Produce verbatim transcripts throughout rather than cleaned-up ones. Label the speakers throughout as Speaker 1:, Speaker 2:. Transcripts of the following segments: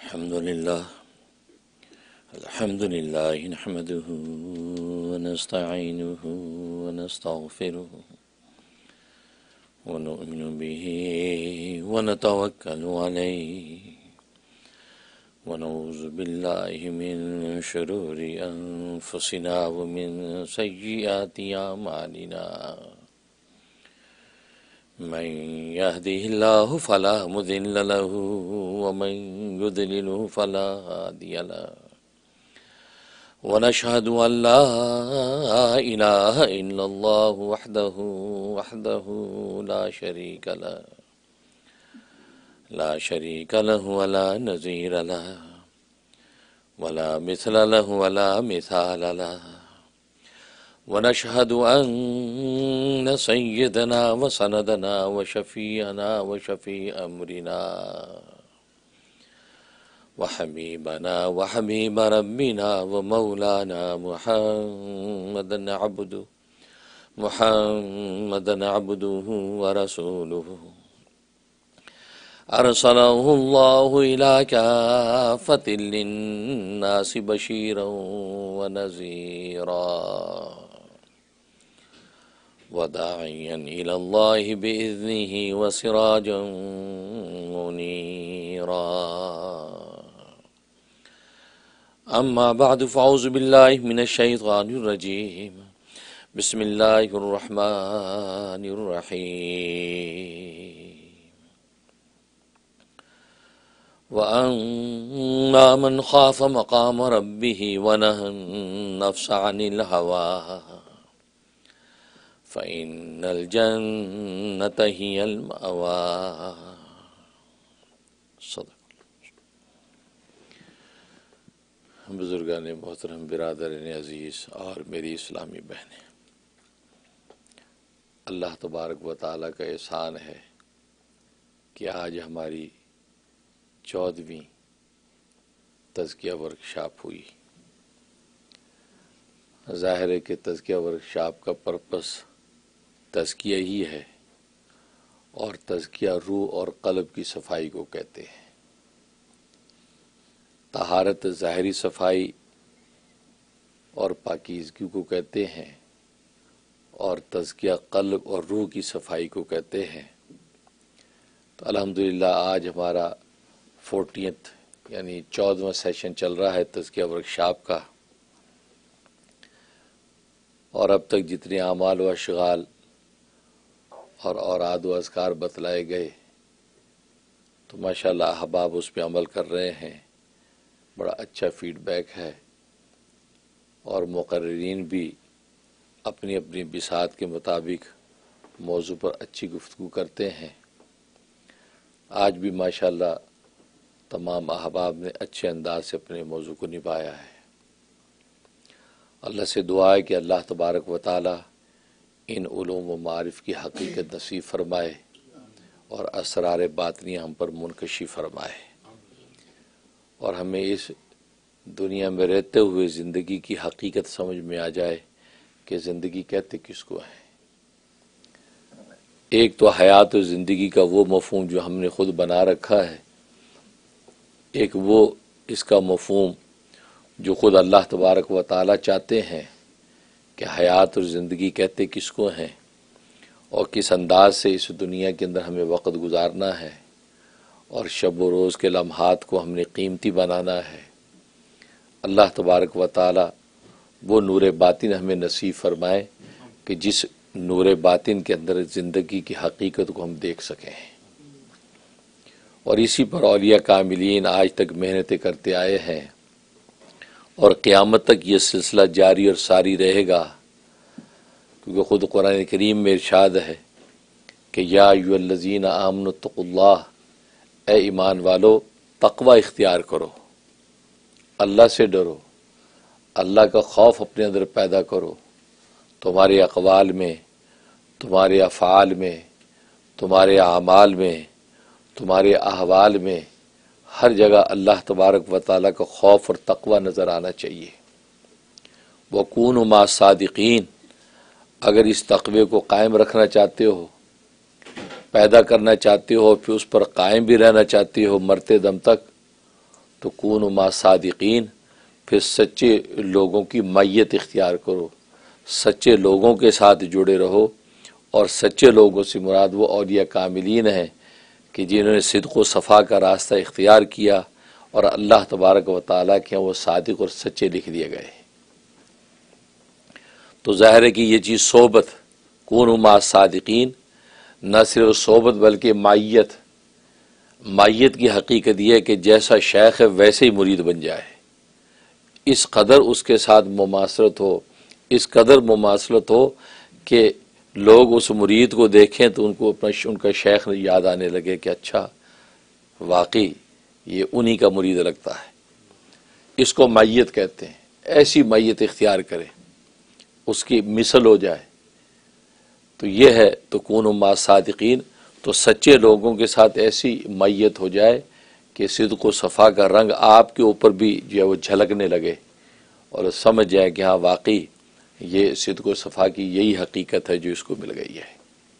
Speaker 1: الحمد لله الحمد لله نحمده ونستعينه ونستغفره ونؤمن به ونتوكل عليه ونعوذ بالله من شرور أنفسنا ومن سيئات أعمالنا من يهده الله فلا مضل له ومن يضلله فلا هادي له ونشهد أن لا إله إلا الله وحده وحده لا شريك له لا شريك له ولا نظير له ولا مثل له ولا مثال له ونشهد أن سيدنا وسندنا وشفيعنا وشفيع أمرنا وحبيبنا وحبيب ربنا ومولانا محمدا عبده محمدا عبده ورسوله أرسله الله إلى كافة للناس بشيرا ونذيرا وداعيا إلى الله بإذنه وسراجا منيرا أما بعد فأعوذ بالله من الشيطان الرجيم بسم الله الرحمن الرحيم وأما من خاف مقام ربه ونهى النفس عن الهوى فإن الجنة هي المأوى صدق بزرگان محترم، برادران عزیز اور میری اسلامی بہنیں، اللہ تبارک و تعالیٰ کا احسان ہے کہ آج ہماری چودہویں تزکیہ ورکشاپ ہوئی۔ ظاہر ہے کہ تزکیہ ورکشاپ کا پرپس تزکیہ ہی ہے، اور تزکیہ روح اور قلب کی صفائی کو کہتے ہیں۔ طہارت ظاہری صفائی اور پاکیزگی کو کہتے ہیں، اور تزکیہ قلب اور روح کی صفائی کو کہتے ہیں۔ تو الحمدللہ آج ہمارا فورٹینتھ یعنی چودواں سیشن چل رہا ہے تزکیہ ورکشاپ کا، اور اب تک جتنے اعمال و اشغال اور اوراد و اذکار بتلائے گئے تو ماشاءاللہ احباب اس پہ عمل کر رہے ہیں، بڑا اچھا فیڈ بیک ہے، اور مقررین بھی اپنی اپنی بساط کے مطابق موضوع پر اچھی گفتگو کرتے ہیں۔ آج بھی ماشاءاللہ تمام احباب نے اچھے انداز سے اپنے موضوع کو نبھایا ہے۔ اللہ سے دعا ہے کہ اللہ تبارک و تعالی ان علوم و معارف کی حقیقت نصیب فرمائے اور اسرار باطنی ہم پر منکشی فرمائے، اور ہمیں اس دنیا میں رہتے ہوئے زندگی کی حقیقت سمجھ میں آ جائے کہ زندگی کہتے کس کو ہے۔ ایک تو حیات و زندگی کا وہ مفہوم جو ہم نے خود بنا رکھا ہے، ایک وہ اس کا مفہوم جو خود اللہ تبارک و تعالی چاہتے ہیں کہ حیات اور زندگی کہتے کس کو ہیں، اور کس انداز سے اس دنیا کے اندر ہمیں وقت گزارنا ہے، اور شب و روز کے لمحات کو ہم نے قیمتی بنانا ہے۔ اللہ تبارک و تعالی وہ نور باطن ہمیں نصیب فرمائے کہ جس نور باطن کے اندر زندگی کی حقیقت کو ہم دیکھ سکیں، اور اسی پر اولیاء کاملین آج تک محنتیں کرتے آئے ہیں، اور قیامت تک یہ سلسلہ جاری اور ساری رہے گا، کیونکہ خود قرآن کریم میں ارشاد ہے کہ یا ایھا الذین آمنوا اتقوا اللہ، اے ایمان والو تقوی اختیار کرو، اللہ سے ڈرو، اللہ کا خوف اپنے اندر پیدا کرو، تمہارے اقوال میں، تمہارے افعال میں، تمہارے اعمال میں، تمہارے احوال میں، ہر جگہ اللہ تبارک و تعالیٰ کا خوف اور تقوی نظر آنا چاہیے۔ وَكُونُوا مَعَ الصَّادِقِينَ، اگر اس تقوی کو قائم رکھنا چاہتے ہو، پیدا کرنا چاہتے ہو، پھر اس پر قائم بھی رہنا چاہتے ہو مرتے دم تک، تو کونوا مع صادقین، پھر سچے لوگوں کی معیت اختیار کرو، سچے لوگوں کے ساتھ جڑے رہو۔ اور سچے لوگوں سے مراد وہ اولیاء کاملین ہیں کہ جنہوں نے صدق و صفا کا راستہ اختیار کیا اور اللہ تبارک و تعالیٰ کے وہ صادق اور سچے لکھ دیے گئے۔ تو ظاہر ہے کہ یہ چیز صحبت، کونوا مع صادقین، نہ صرف صحبت بلکہ معیت، معیت کی حقیقت یہ ہے کہ جیسا شیخ ہے ویسے ہی مرید بن جائے، اس قدر اس کے ساتھ مماثلت ہو، اس قدر مماثلت ہو کہ لوگ اس مرید کو دیکھیں تو ان کو اپنا ان کا شیخ یاد آنے لگے کہ اچھا واقعی یہ انہی کا مرید لگتا ہے۔ اس کو معیت کہتے ہیں۔ ایسی معیت اختیار کرے، اس کی مثل ہو جائے، تو یہ ہے تو کونوا مع صادقین، تو سچے لوگوں کے ساتھ ایسی معیت ہو جائے کہ صدق و صفا کا رنگ آپ کے اوپر بھی جو ہے وہ جھلکنے لگے اور سمجھ جائے کہ ہاں واقعی یہ صدق و صفا کی یہی حقیقت ہے جو اس کو مل گئی ہے۔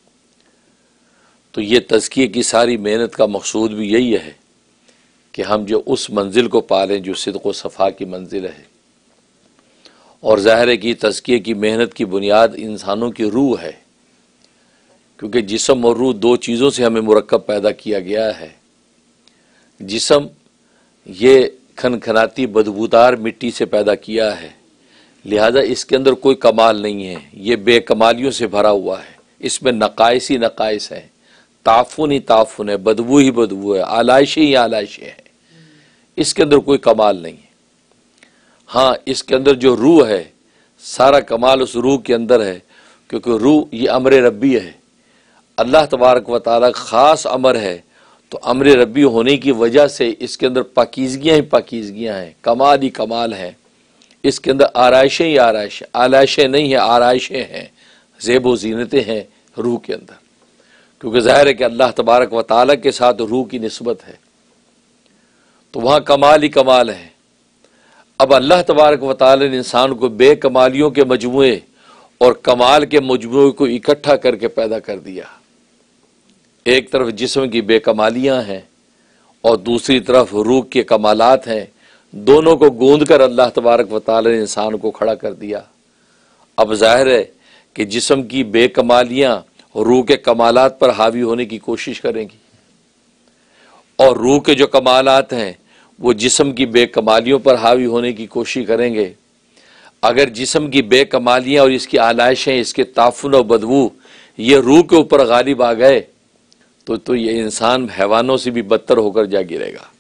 Speaker 1: تو یہ تزکیے کی ساری محنت کا مقصود بھی یہی ہے کہ ہم جو اس منزل کو پالیں جو صدق و صفا کی منزل ہے۔ اور ظاہر ہے کہ تزکیے کی محنت کی بنیاد انسانوں کی روح ہے، کیونکہ جسم اور روح دو چیزوں سے ہمیں مرکب پیدا کیا گیا ہے۔ جسم یہ کھنکھناتی بدبودار مٹی سے پیدا کیا ہے، لہذا اس کے اندر کوئی کمال نہیں ہے، یہ بے کمالیوں سے بھرا ہوا ہے، اس میں نقائص ہی نقائص ہیں، تعفن ہی تعفن ہے، بدبو ہی بدبو ہے، آلائشیں ہی آلائشیں ہیں، اس کے اندر کوئی کمال نہیں ہے۔ ہاں اس کے اندر جو روح ہے، سارا کمال اس روح کے اندر ہے، کیونکہ روح یہ امر ربی ہے، اللہ تبارک و تعالیٰ خاص امر ہے، تو امر ربی ہونے کی وجہ سے اس کے اندر پاکیزگیاں ہی پاکیزگیاں ہیں، کمال ہی کمال ہیں، اس کے اندر آرائشیں ہی آرائشیں، آلائشیں نہیں ہیں، آرائشیں ہیں، زیب و زینتیں ہیں روح کے اندر، کیونکہ ظاہر ہے کہ اللہ تبارک و تعالیٰ کے ساتھ روح کی نسبت ہے، تو وہاں کمال ہی کمال ہے۔ اب اللہ تبارک و تعالیٰ نے انسان کو بے کمالیوں کے مجموعے اور کمال کے مجموعے کو اکٹھا کر کے پیدا کر دیا۔ ایک طرف جسم کی بے کمالیاں ہیں اور دوسری طرف روح کے کمالات ہیں، دونوں کو گوندھ کر اللہ تبارک و تعالی نے انسان کو کھڑا کر دیا۔ اب ظاہر ہے کہ جسم کی بے کمالیاں روح کے کمالات پر حاوی ہونے کی کوشش کریں گی، اور روح کے جو کمالات ہیں وہ جسم کی بے کمالیوں پر حاوی ہونے کی کوشش کریں گے۔ اگر جسم کی بے کمالیاں اور اس کی آلائشیں، اس کے تعفن و بدبو یہ روح کے اوپر غالب آ گئے تو تو یہ انسان حیوانوں سے بھی بدتر ہو کر جا گرے گا۔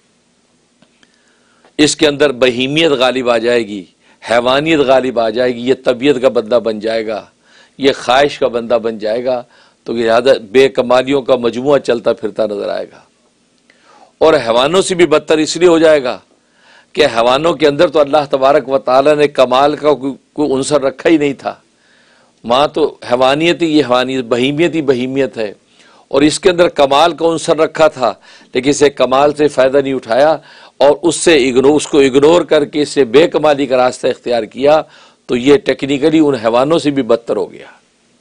Speaker 1: اس کے اندر بہیمیت غالب آ جائے گی، حیوانیت غالب آ جائے گی، یہ طبیعت کا بندہ بن جائے گا، یہ خواہش کا بندہ بن جائے گا، تو لہذا بے کمالیوں کا مجموعہ چلتا پھرتا نظر آئے گا، اور حیوانوں سے بھی بدتر اس لیے ہو جائے گا کہ حیوانوں کے اندر تو اللہ تبارک و تعالی نے کمال کا کوئی عنصر رکھا ہی نہیں تھا، وہاں تو حیوانیت ہی حیوانیت، بہیمیت ہی بہیمیت ہے، اور اس کے اندر کمال کا عنصر رکھا تھا، لیکن اسے کمال سے فائدہ نہیں اٹھایا اور اس سے اگنور اس کو اگنور کر کے اسے بے کمالی کا راستہ اختیار کیا، تو یہ ٹیکنیکلی ان حیوانوں سے بھی بدتر ہو گیا۔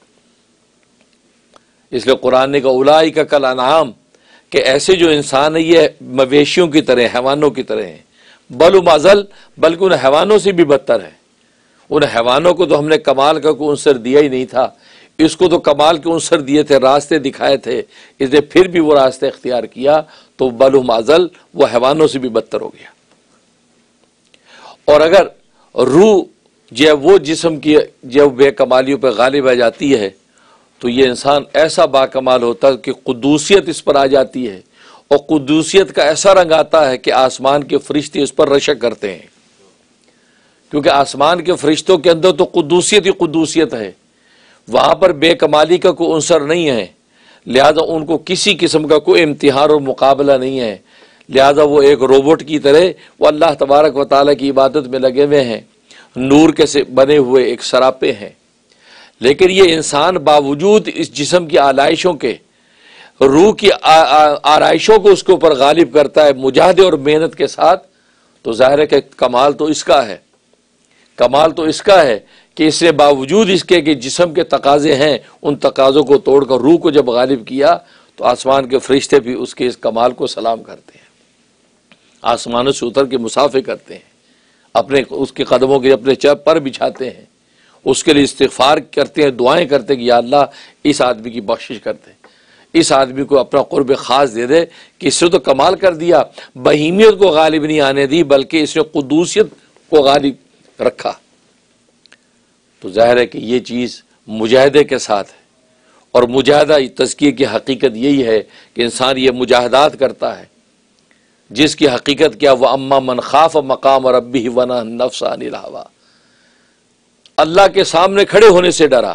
Speaker 1: اس لیے قرآن نے کہا اولئک کالانعام، کہ ایسے جو انسان ہے یہ مویشیوں کی طرح، حیوانوں کی طرح ہیں، بل ہم اضل، بلکہ ان حیوانوں سے بھی بدتر ہے۔ ان حیوانوں کو تو ہم نے کمال کا کوئی عنصر دیا ہی نہیں تھا، اس کو تو کمال کے عنصر دیے تھے، راستے دکھائے تھے، اس نے پھر بھی وہ راستے اختیار کیا تو بل ہم اضل، وہ حیوانوں سے بھی بدتر ہو گیا۔ اور اگر روح جو وہ جسم کی جو بے کمالیوں پہ غالب آ جاتی ہے تو یہ انسان ایسا باکمال ہوتا ہے کہ قدوسیت اس پر آ جاتی ہے، اور قدوسیت کا ایسا رنگ آتا ہے کہ آسمان کے فرشتے اس پر رشک کرتے ہیں، کیونکہ آسمان کے فرشتوں کے اندر تو قدوسیت ہی قدوسیت ہے، وہاں پر بے کمالی کا کوئی عنصر نہیں ہے، لہذا ان کو کسی قسم کا کوئی امتحان اور مقابلہ نہیں ہے، لہذا وہ ایک روبوٹ کی طرح وہ اللہ تبارک و تعالیٰ کی عبادت میں لگے ہوئے ہیں، نور کے سے بنے ہوئے ایک سراپے ہیں۔ لیکن یہ انسان باوجود اس جسم کی آلائشوں کے، روح کی آرائشوں کو اس کے اوپر غالب کرتا ہے مجاہدے اور محنت کے ساتھ، تو ظاہر ہے کہ کمال تو اس کا ہے، کمال تو اس کا ہے کہ اس نے باوجود اس کے کہ جسم کے تقاضے ہیں ان تقاضوں کو توڑ کر روح کو جب غالب کیا تو آسمان کے فرشتے بھی اس کے اس کمال کو سلام کرتے ہیں، آسمانوں سے اتر کے مسافے کرتے ہیں، اپنے اس کے قدموں کے اپنے چپ پر بچھاتے ہیں، اس کے لیے استغفار کرتے ہیں، دعائیں کرتے ہیں کہ یا اللہ اس آدمی کی بخشش کرتے ہیں، اس آدمی کو اپنا قرب خاص دے دے کہ اس سے تو کمال کر دیا، بہیمیت کو غالب نہیں آنے دی بلکہ اس نے قدوسیت کو غالب رکھا۔ تو ظاہر ہے کہ یہ چیز مجاہدے کے ساتھ ہے، اور مجاہدہ تزکیے کی حقیقت یہی ہے کہ انسان یہ مجاہدات کرتا ہے جس کی حقیقت کیا، وہ اما من خاف مقام ربہ ونہا النفس عن الہویٰ، اللہ کے سامنے کھڑے ہونے سے ڈرا،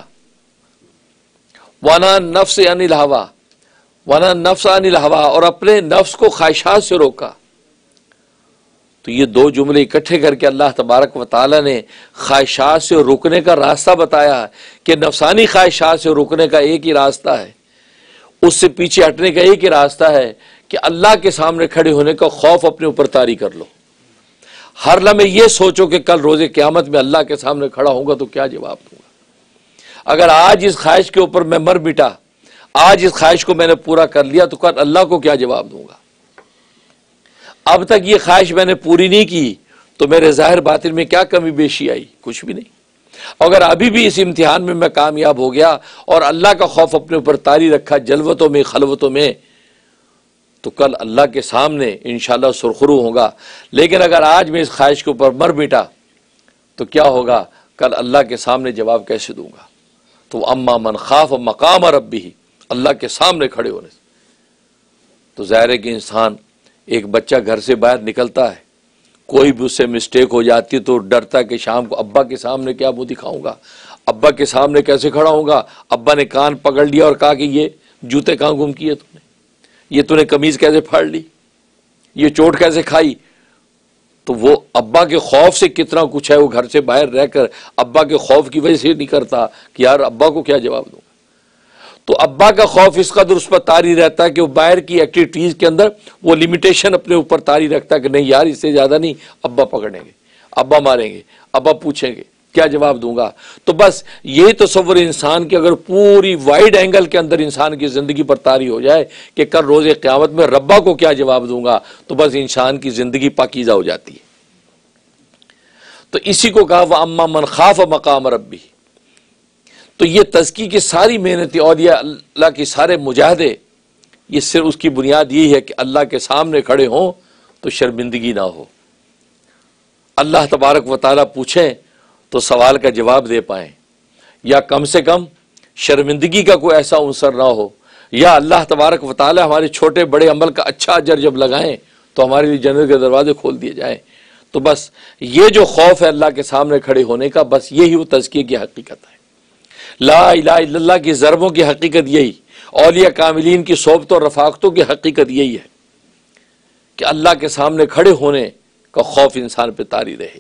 Speaker 1: ونہا النفس عن الہویٰ، ونہا النفس عن الہویٰ، اور اپنے نفس کو خواہشات سے روکا۔ تو یہ دو جملے اکٹھے کر کے اللہ تبارک و تعالیٰ نے خواہشات سے روکنے کا راستہ بتایا کہ نفسانی خواہشات سے روکنے کا ایک ہی راستہ ہے، اس سے پیچھے ہٹنے کا ایک ہی راستہ ہے کہ اللہ کے سامنے کھڑے ہونے کا خوف اپنے اوپر طاری کر لو۔ ہر لمحے یہ سوچو کہ کل روز قیامت میں اللہ کے سامنے کھڑا ہوں گا تو کیا جواب دوں گا۔ اگر آج اس خواہش کے اوپر میں مر مٹا، آج اس خواہش کو میں نے پورا کر لیا تو کل اللہ کو کیا جواب دوں گا۔ اب تک یہ خواہش میں نے پوری نہیں کی تو میرے ظاہر باطن میں کیا کمی بیشی آئی؟ کچھ بھی نہیں۔ اگر ابھی بھی اس امتحان میں میں کامیاب ہو گیا اور اللہ کا خوف اپنے اوپر طاری رکھا جلوتوں میں خلوتوں میں، تو کل اللہ کے سامنے انشاءاللہ سرخرو ہوگا۔ لیکن اگر آج میں اس خواہش کے اوپر مر مٹا تو کیا ہوگا؟ کل اللہ کے سامنے جواب کیسے دوں گا؟ تو اما من خاف مقام ربہ، اللہ کے سامنے کھڑے ہونے سے تو ظاہر ہے کہ انسان، ایک بچہ گھر سے باہر نکلتا ہے، کوئی بھی اس سے مسٹیک ہو جاتی تو ڈرتا ہے کہ شام کو ابا کے سامنے کیا منہ دکھاؤں گا، ابا کے سامنے کیسے کھڑا ہوں گا، ابا نے کان پکڑ لیا اور کہا کہ یہ جوتے کہاں گم کیے تم نے، یہ تو نے قمیض کیسے پھاڑ لی، یہ چوٹ کیسے کھائی۔ تو وہ ابا کے خوف سے کتنا کچھ ہے، وہ گھر سے باہر رہ کر ابا کے خوف کی وجہ سے نہیں کرتا کہ یار ابا کو کیا جواب دوں گا۔ تو ابا کا خوف اس قدر اس پر طاری رہتا ہے کہ وہ باہر کی ایکٹیویٹیز کے اندر وہ لمیٹیشن اپنے اوپر طاری رکھتا ہے کہ نہیں یار اس سے زیادہ نہیں، ابا پکڑیں گے، ابا ماریں گے، ابا پوچھیں گے، کیا جواب دوں گا۔ تو بس یہی تصور انسان کی اگر پوری وائڈ اینگل کے اندر انسان کی زندگی پر طاری ہو جائے کہ کل روز قیامت میں ربا کو کیا جواب دوں گا، تو بس انسان کی زندگی پاکیزہ ہو جاتی ہے۔ تو اسی کو کہا وَأَمَّا مَنْ خَافَ مَقَامَ رَبِّهِ۔ تو یہ تزکی کی ساری محنتیں اور یہ اللہ کے سارے مجاہدے، یہ صرف اس کی بنیاد یہی ہے کہ اللہ کے سامنے کھڑے ہوں تو شرمندگی نہ ہو، اللہ تبارک و تعالیٰ پوچھیں تو سوال کا جواب دے پائیں، یا کم سے کم شرمندگی کا کوئی ایسا عنصر نہ ہو، یا اللہ تبارک و تعالیٰ ہمارے چھوٹے بڑے عمل کا اچھا اجر جب لگائیں تو ہمارے لیے جنت کے دروازے کھول دیے جائیں۔ تو بس یہ جو خوف ہے اللہ کے سامنے کھڑے ہونے کا، بس یہی وہ تزکیے کی حقیقت ہے۔ لا الہ الا اللہ کی ضربوں کی حقیقت یہی، اولیاء کاملین کی صحبتوں اور رفاقتوں کی حقیقت یہی ہے کہ اللہ کے سامنے کھڑے ہونے کا خوف انسان پہ طاری رہے۔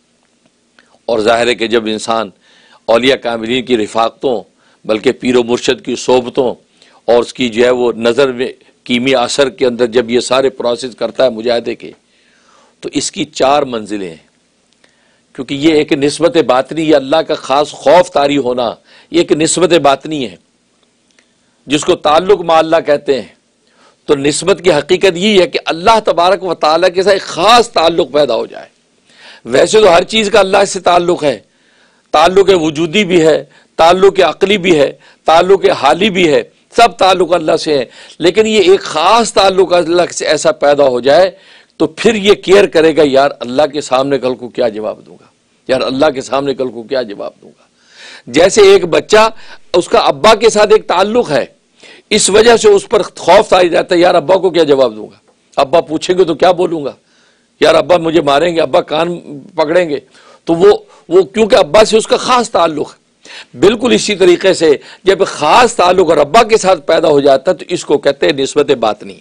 Speaker 1: اور ظاہر ہے کہ جب انسان اولیاء کاملین کی رفاقتوں بلکہ پیر و مرشد کی صحبتوں اور اس کی جو ہے وہ نظر میں کیمیا اثر کے اندر جب یہ سارے پروسیس کرتا ہے مجاہدے کے، تو اس کی چار منزلیں ہیں، کیونکہ یہ ایک نسبت باطنی یا اللہ کا خاص خوف طاری ہونا، یہ ایک نسبت باطنی ہے جس کو تعلق مع اللہ کہتے ہیں۔ تو نسبت کی حقیقت یہ ہے کہ اللہ تبارک و تعالیٰ کے ساتھ ایک خاص تعلق پیدا ہو جائے۔ ویسے تو ہر چیز کا اللہ سے تعلق ہے، تعلق وجودی بھی ہے، تعلق عقلی بھی ہے، تعلق حالی بھی ہے، سب تعلق اللہ سے ہیں، لیکن یہ ایک خاص تعلق اللہ سے ایسا پیدا ہو جائے تو پھر یہ کیئر کرے گا یار اللہ کے سامنے کل کو کیا جواب دوں گا، یار اللہ کے سامنے کل کو کیا جواب دوں گا۔ جیسے ایک بچہ اس کا ابا کے ساتھ ایک تعلق ہے، اس وجہ سے اس پر خوف طاری رہتا ہے یار ابا کو کیا جواب دوں گا، ابا پوچھیں گے تو کیا بولوں گا، یار ابا مجھے ماریں گے، ابا کان پکڑیں گے، تو وہ وہ کیونکہ ابا سے اس کا خاص تعلق ہے۔ بالکل اسی طریقے سے جب خاص تعلق اور ابا کے ساتھ پیدا ہو جاتا ہے تو اس کو کہتے ہیں نسبت باطنی۔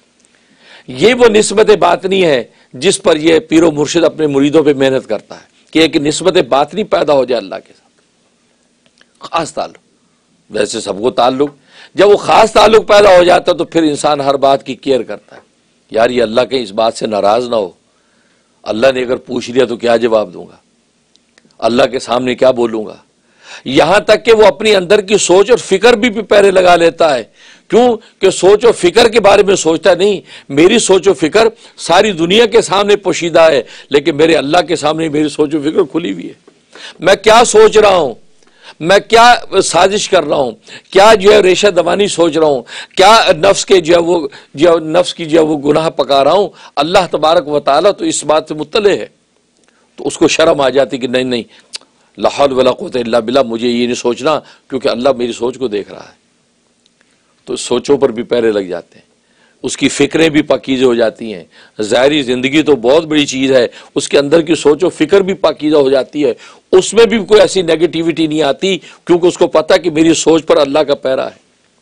Speaker 1: یہ وہ نسبت باطنی ہے جس پر یہ پیر و مرشد اپنے مریدوں پہ محنت کرتا ہے کہ ایک نسبت باطنی پیدا ہو جائے اللہ کے ساتھ، خاص تعلق۔ ویسے سب کو تعلق، جب وہ خاص تعلق پیدا ہو جاتا ہے تو پھر انسان ہر بات کی کیئر کرتا ہے، یار یہ اللہ کے اس بات سے ناراض نہ ہو، اللہ نے اگر پوچھ لیا تو کیا جواب دوں گا، اللہ کے سامنے کیا بولوں گا۔ یہاں تک کہ وہ اپنی اندر کی سوچ اور فکر بھی پیرے لگا لیتا ہے کیوں کہ سوچ و فکر کے بارے میں سوچتا نہیں. میری سوچ و فکر ساری دنیا کے سامنے پوشیدہ ہے، لیکن میرے اللہ کے سامنے میری سوچ و فکر کھلی ہوئی ہے. میں کیا سوچ رہا ہوں، میں کیا سازش کر رہا ہوں، کیا جو ہے ریشہ دوانی سوچ رہا ہوں، کیا نفس کے جو ہے وہ جو نفس کی جو ہے وہ گناہ پکا رہا ہوں، اللہ تبارک و تعالیٰ تو اس بات سے مطلع ہے. تو اس کو شرم آ جاتی کہ نہیں نہیں لا حول ولا قوت الا باللہ، مجھے یہ نہیں سوچنا کیونکہ اللہ میری سوچ کو دیکھ رہا ہے. تو سوچوں پر بھی پہرے لگ جاتے ہیں، اس کی فکریں بھی پاکیزہ ہو جاتی ہیں. ظاہری زندگی تو بہت بڑی چیز ہے، اس کے اندر کی سوچ و فکر بھی پاکیزہ ہو جاتی ہے، اس میں بھی کوئی ایسی نیگیٹیوٹی نہیں آتی کیونکہ اس کو پتہ کہ میری سوچ پر اللہ کا پیرا ہے.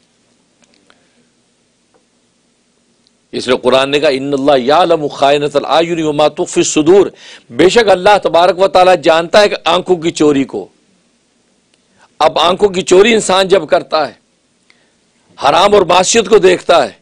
Speaker 1: اس لیے قرآن نے کہا ان اللہ یعلم خائنۃ الاعین وما تخفی الصدور، بے شک اللہ تبارک و تعالیٰ جانتا ہے کہ آنکھوں کی چوری کو. اب آنکھوں کی چوری انسان جب کرتا ہے، حرام اور معصیت کو دیکھتا ہے،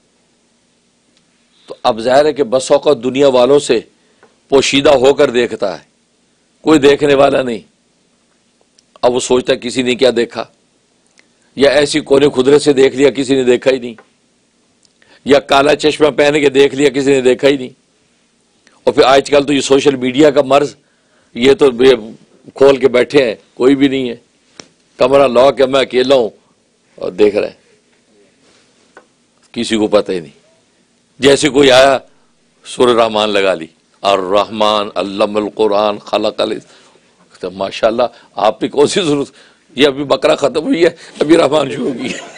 Speaker 1: تو اب ظاہر ہے کہ بس اوقات دنیا والوں سے پوشیدہ ہو کر دیکھتا ہے، کوئی دیکھنے والا نہیں. اب وہ سوچتا ہے کسی نے کیا دیکھا، یا ایسی کونے خدرے سے دیکھ لیا کسی نے دیکھا ہی نہیں، یا کالا چشمہ پہن کے دیکھ لیا کسی نے دیکھا ہی نہیں. اور پھر آج کل تو یہ سوشل میڈیا کا مرض، یہ تو کھول کے بیٹھے ہیں، کوئی بھی نہیں ہے، کمرہ لاک ہے، میں اکیلا ہوں اور دیکھ رہے ہیں، کسی کو پتہ ہی نہیں. جیسے کوئی آیا سورہ رحمان لگا لی، الرحمن علم القرآن خلق ال، ماشاء اللہ آپ پہ کون سی ضرورت، یہ ابھی بقرہ ختم ہوئی ہے ابھی رحمان شروع کی ہے.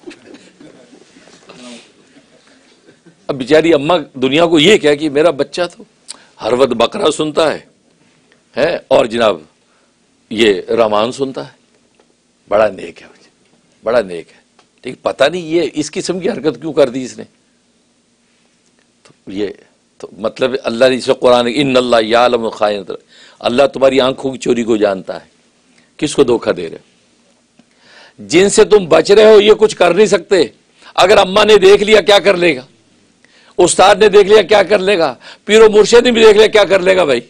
Speaker 1: اب بیچاری اماں دنیا کو یہ کہہ کہ میرا بچہ تو ہر وقت بقرہ سنتا ہے ہے اور جناب یہ رحمان سنتا ہے، بڑا نیک ہے، بڑا نیک ہے. ٹھیک، پتہ نہیں یہ اس قسم کی حرکت کیوں کر دی اس نے. تو یہ تو مطلب اللہ نے اس قرآن ان اللہ یعلم خائنۃ، اللہ تمہاری آنکھوں کی چوری کو جانتا ہے. کس کو دھوکہ دے رہے ہو؟ جن سے تم بچ رہے ہو یہ کچھ کر نہیں سکتے. اگر اماں نے دیکھ لیا کیا کر لے گا، استاد نے دیکھ لیا کیا کر لے گا، پیر و مرشد نے بھی دیکھ لیا کیا کر لے گا بھائی.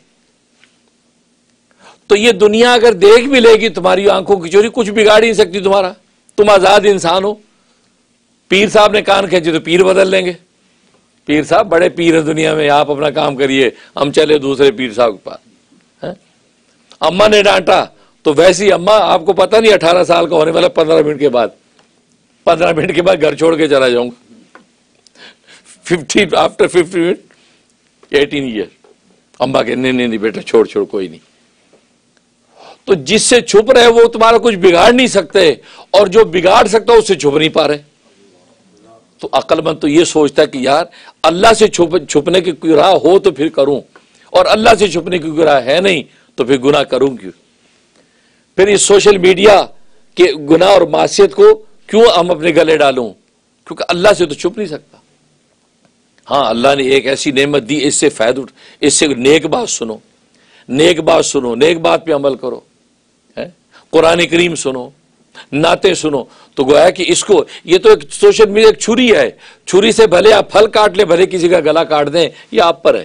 Speaker 1: تو یہ دنیا اگر دیکھ بھی لے گی تمہاری آنکھوں کی چوری، کچھ بگاڑ نہیں سکتی تمہارا. تم آزاد انسان ہو. پیر صاحب نے کان کھینچے تو پیر بدل لیں گے، پیر صاحب بڑے پیر ہیں دنیا میں، آپ اپنا کام کریے، ہم چلے دوسرے پیر صاحب کے پاس. اماں نے ڈانٹا تو ویسی اماں آپ کو پتہ نہیں اٹھارہ سال کا ہونے والا پندرہ منٹ کے بعد پندرہ منٹ کے بعد گھر چھوڑ کے چلا جاؤں گا. Fifty after fifty minute eighteen year اماں کہ نہیں نہیں بیٹا چھوڑ چھوڑ کوئی نہیں. تو جس سے چھپ رہے وہ تمہارا کچھ بگاڑ نہیں سکتے، اور جو بگاڑ سکتا اس سے چھپ نہیں پا رہے. تو عقل مند تو یہ سوچتا ہے کہ یار اللہ سے چھپ چھپنے کی کوئی راہ ہو تو پھر کروں، اور اللہ سے چھپنے کی کوئی راہ ہے نہیں تو پھر گناہ کروں کیوں. پھر اس سوشل میڈیا کے گناہ اور معصیت کو کیوں ہم اپنے گلے ڈالوں، کیونکہ اللہ سے تو چھپ نہیں سکتا. ہاں اللہ نے ایک ایسی نعمت دی، اس سے فائدہ اٹھ، اس سے نیک بات سنو، نیک بات سنو، نیک بات پہ عمل کرو، قرآن کریم سنو، نعتیں سنو. تو گویا کہ اس کو یہ تو ایک سوشل میڈیا ایک چھری ہے، چھری سے بھلے آپ پھل کاٹ لیں، بھلے کسی کا گلا کاٹ دیں، یہ آپ پر ہے.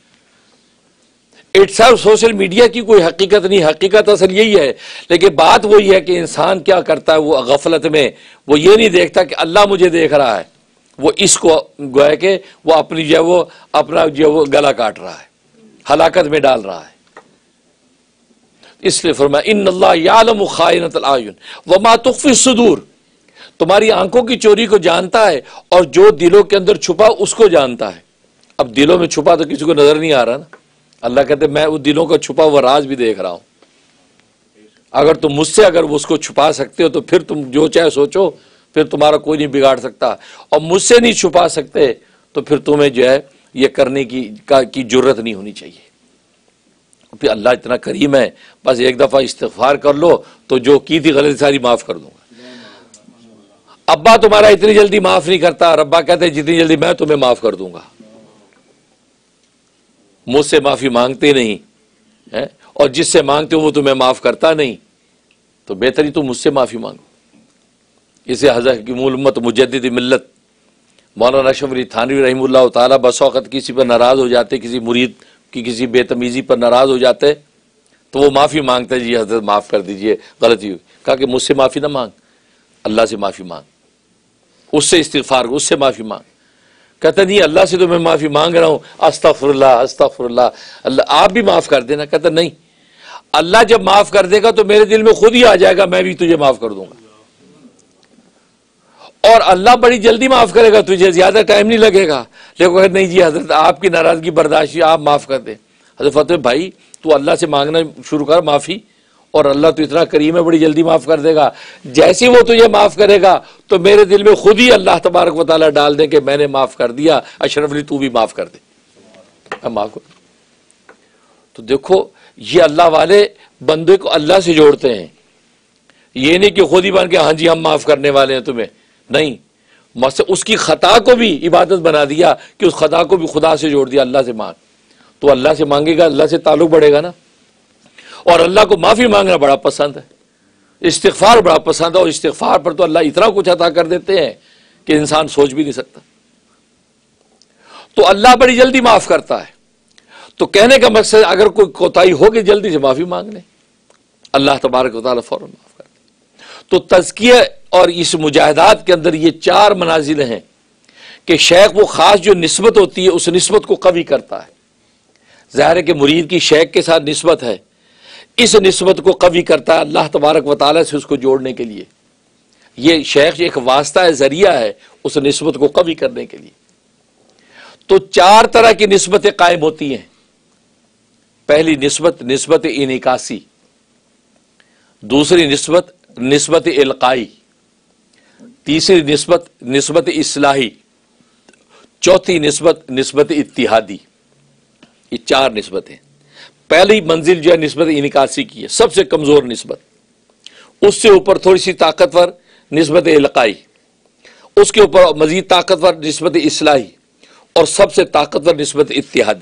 Speaker 1: اٹس آل سوشل میڈیا کی کوئی حقیقت نہیں، حقیقت اصل یہی ہے. لیکن بات وہی ہے کہ انسان کیا کرتا ہے، وہ غفلت میں وہ یہ نہیں دیکھتا کہ اللہ مجھے دیکھ رہا ہے، وہ اس کو گویا کہ وہ اپنی جو وہ اپنا جو وہ گلا کاٹ رہا ہے، ہلاکت میں ڈال رہا ہے. اس لیے فرمایا ان اللہ یعلم خائنۃ الاعین وما تخفی الصدور، تمہاری آنکھوں کی چوری کو جانتا ہے اور جو دلوں کے اندر چھپا اس کو جانتا ہے. اب دلوں میں چھپا تو کسی کو نظر نہیں آ رہا نا. اللہ کہتے میں وہ دلوں کا چھپا ہوا راز بھی دیکھ رہا ہوں. اگر تم مجھ سے اگر اس کو چھپا سکتے ہو تو پھر تم جو چاہے سوچو، پھر تمہارا کوئی نہیں بگاڑ سکتا. اور مجھ سے نہیں چھپا سکتے تو پھر تمہیں جو ہے یہ کرنے کی کی جرت نہیں ہونی چاہیے. پھر اللہ اتنا کریم ہے، بس ایک دفعہ استغفار کر لو تو جو کی تھی غلطی ساری معاف کر دوں گا. ابا تمہارا اتنی جلدی معاف نہیں کرتا، اور ابا کہتے ہیں جتنی جلدی میں تمہیں معاف کر دوں گا. مجھ سے معافی مانگتے نہیں، اور جس سے مانگتے ہو وہ تمہیں معاف کرتا نہیں، تو بہتری تم مجھ سے معافی مانگو. اسے حضرت کی مول امت مجدد ملت مولانا اشرف علی تھانوی رحمہ اللہ تعالیٰ بس وقت کسی پر ناراض ہو جاتے، کسی مرید کی کسی بے تمیزی پر ناراض ہو جاتے تو وہ معافی مانگتے، جی حضرت معاف کر دیجئے غلطی ہوئی. کہا کہ مجھ سے معافی نہ مانگ، اللہ سے معافی مانگ. اس سے استغفار اس سے معافی مانگ. کہتا نہیں اللہ سے تو میں معافی مانگ رہا ہوں, استغفر اللہ استغفر اللہ, اللہ آپ بھی معاف کر دینا. کہتا نہیں, اللہ جب معاف کر دے گا تو میرے دل میں خود ہی آ جائے گا میں بھی تجھے معاف کر دوں گا, اور اللہ بڑی جلدی معاف کرے گا, تجھے زیادہ ٹائم نہیں لگے گا. لیکن نہیں جی حضرت آپ کی ناراضگی برداشت, آپ معاف کر دیں. حضرت فتح بھائی تو اللہ سے مانگنا شروع کر معافی, اور اللہ تو اتنا کریم ہے بڑی جلدی معاف کر دے گا. جیسے وہ تجھے معاف کرے گا تو میرے دل میں خود ہی اللہ تبارک و تعالیٰ ڈال دیں کہ میں نے معاف کر دیا, اشرف علی تو بھی معاف کر دے, میں معاف کر. تو دیکھو یہ اللہ والے بندے کو اللہ سے جوڑتے ہیں, یہ نہیں کہ خود ہی بن کے ہاں جی ہم معاف کرنے والے ہیں تمہیں, نہیں, اس کی خطا کو بھی عبادت بنا دیا کہ اس خطا کو بھی خدا سے جوڑ دیا. اللہ سے مانگ, تو اللہ سے مانگے گا اللہ سے تعلق بڑھے گا نا. اور اللہ کو معافی مانگنا بڑا پسند ہے, استغفار بڑا پسند ہے, اور استغفار پر تو اللہ اتنا کچھ عطا کر دیتے ہیں کہ انسان سوچ بھی نہیں سکتا. تو اللہ بڑی جلدی معاف کرتا ہے. تو کہنے کا مقصد اگر کوئی کوتاہی ہوگی جلدی سے معافی مانگ لیں, اللہ تبارک و تعالیٰ فوراً معاف کر دے. تو تزکیہ اور اس مجاہدات کے اندر یہ چار منازل ہیں کہ شیخ وہ خاص جو نسبت ہوتی ہے اس نسبت کو قوی کرتا ہے. ظاہر ہے کہ مرید کی شیخ کے ساتھ نسبت ہے, اس نسبت کو قوی کرتا ہے اللہ تبارک و تعالیٰ سے اس کو جوڑنے کے لیے. یہ شیخ ایک واسطہ ہے, ذریعہ ہے اس نسبت کو قوی کرنے کے لیے. تو چار طرح کی نسبتیں قائم ہوتی ہیں. پہلی نسبت نسبت انعکاسی, دوسری نسبت نسبت القائی, تیسری نسبت نسبت اصلاحی, چوتھی نسبت نسبت اتحادی. یہ چار نسبتیں. پہلی منزل جو ہے نسبت انعکاسی کی ہے, سب سے کمزور نسبت. اس سے اوپر تھوڑی سی طاقتور نسبت القائی, اس کے اوپر مزید طاقتور نسبت اصلاحی, اور سب سے طاقتور نسبت اتحادی.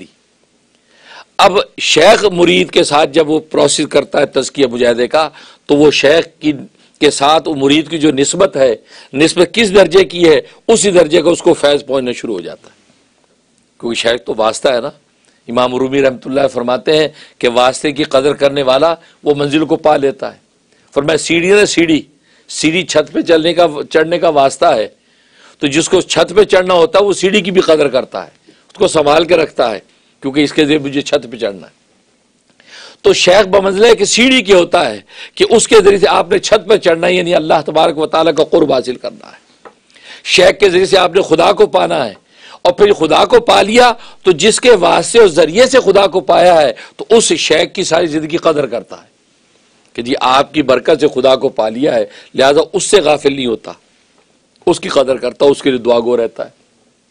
Speaker 1: اب شیخ مرید کے ساتھ جب وہ پروسیس کرتا ہے تزکیہ مجاہدے کا, تو وہ شیخ کی کے ساتھ وہ مرید کی جو نسبت ہے, نسبت کس درجے کی ہے اسی درجے کا اس کو فیض پہنچنا شروع ہو جاتا ہے. کیونکہ شیخ تو واسطہ ہے نا. امام رومی رحمۃ اللہ فرماتے ہیں کہ واسطے کی قدر کرنے والا وہ منزل کو پا لیتا ہے. فرمایا سیڑھی ہے سیڑھی, سیڑھی چھت پہ چلنے کا چڑھنے کا واسطہ ہے, تو جس کو چھت پہ چڑھنا ہوتا ہے وہ سیڑھی کی بھی قدر کرتا ہے, اس کو سنبھال کے رکھتا ہے کیونکہ اس کے ذریعے مجھے چھت پہ چڑھنا ہے. تو شیخ بمنزلہ کہ سیڑھی کے ہوتا ہے کہ اس کے ذریعے سے آپ نے چھت پہ چڑھنا ہے, یعنی اللہ تبارک و تعالیٰ کا قرب حاصل کرنا ہے. شیخ کے ذریعے سے آپ نے خدا کو پانا ہے, اور پھر خدا کو پا لیا تو جس کے واسطے اور ذریعے سے خدا کو پایا ہے تو اس شیخ کی ساری زندگی قدر کرتا ہے کہ جی آپ کی برکت سے خدا کو پا لیا ہے, لہذا اس سے غافل نہیں ہوتا, اس کی قدر کرتا, اس کے لیے دعا گو رہتا ہے.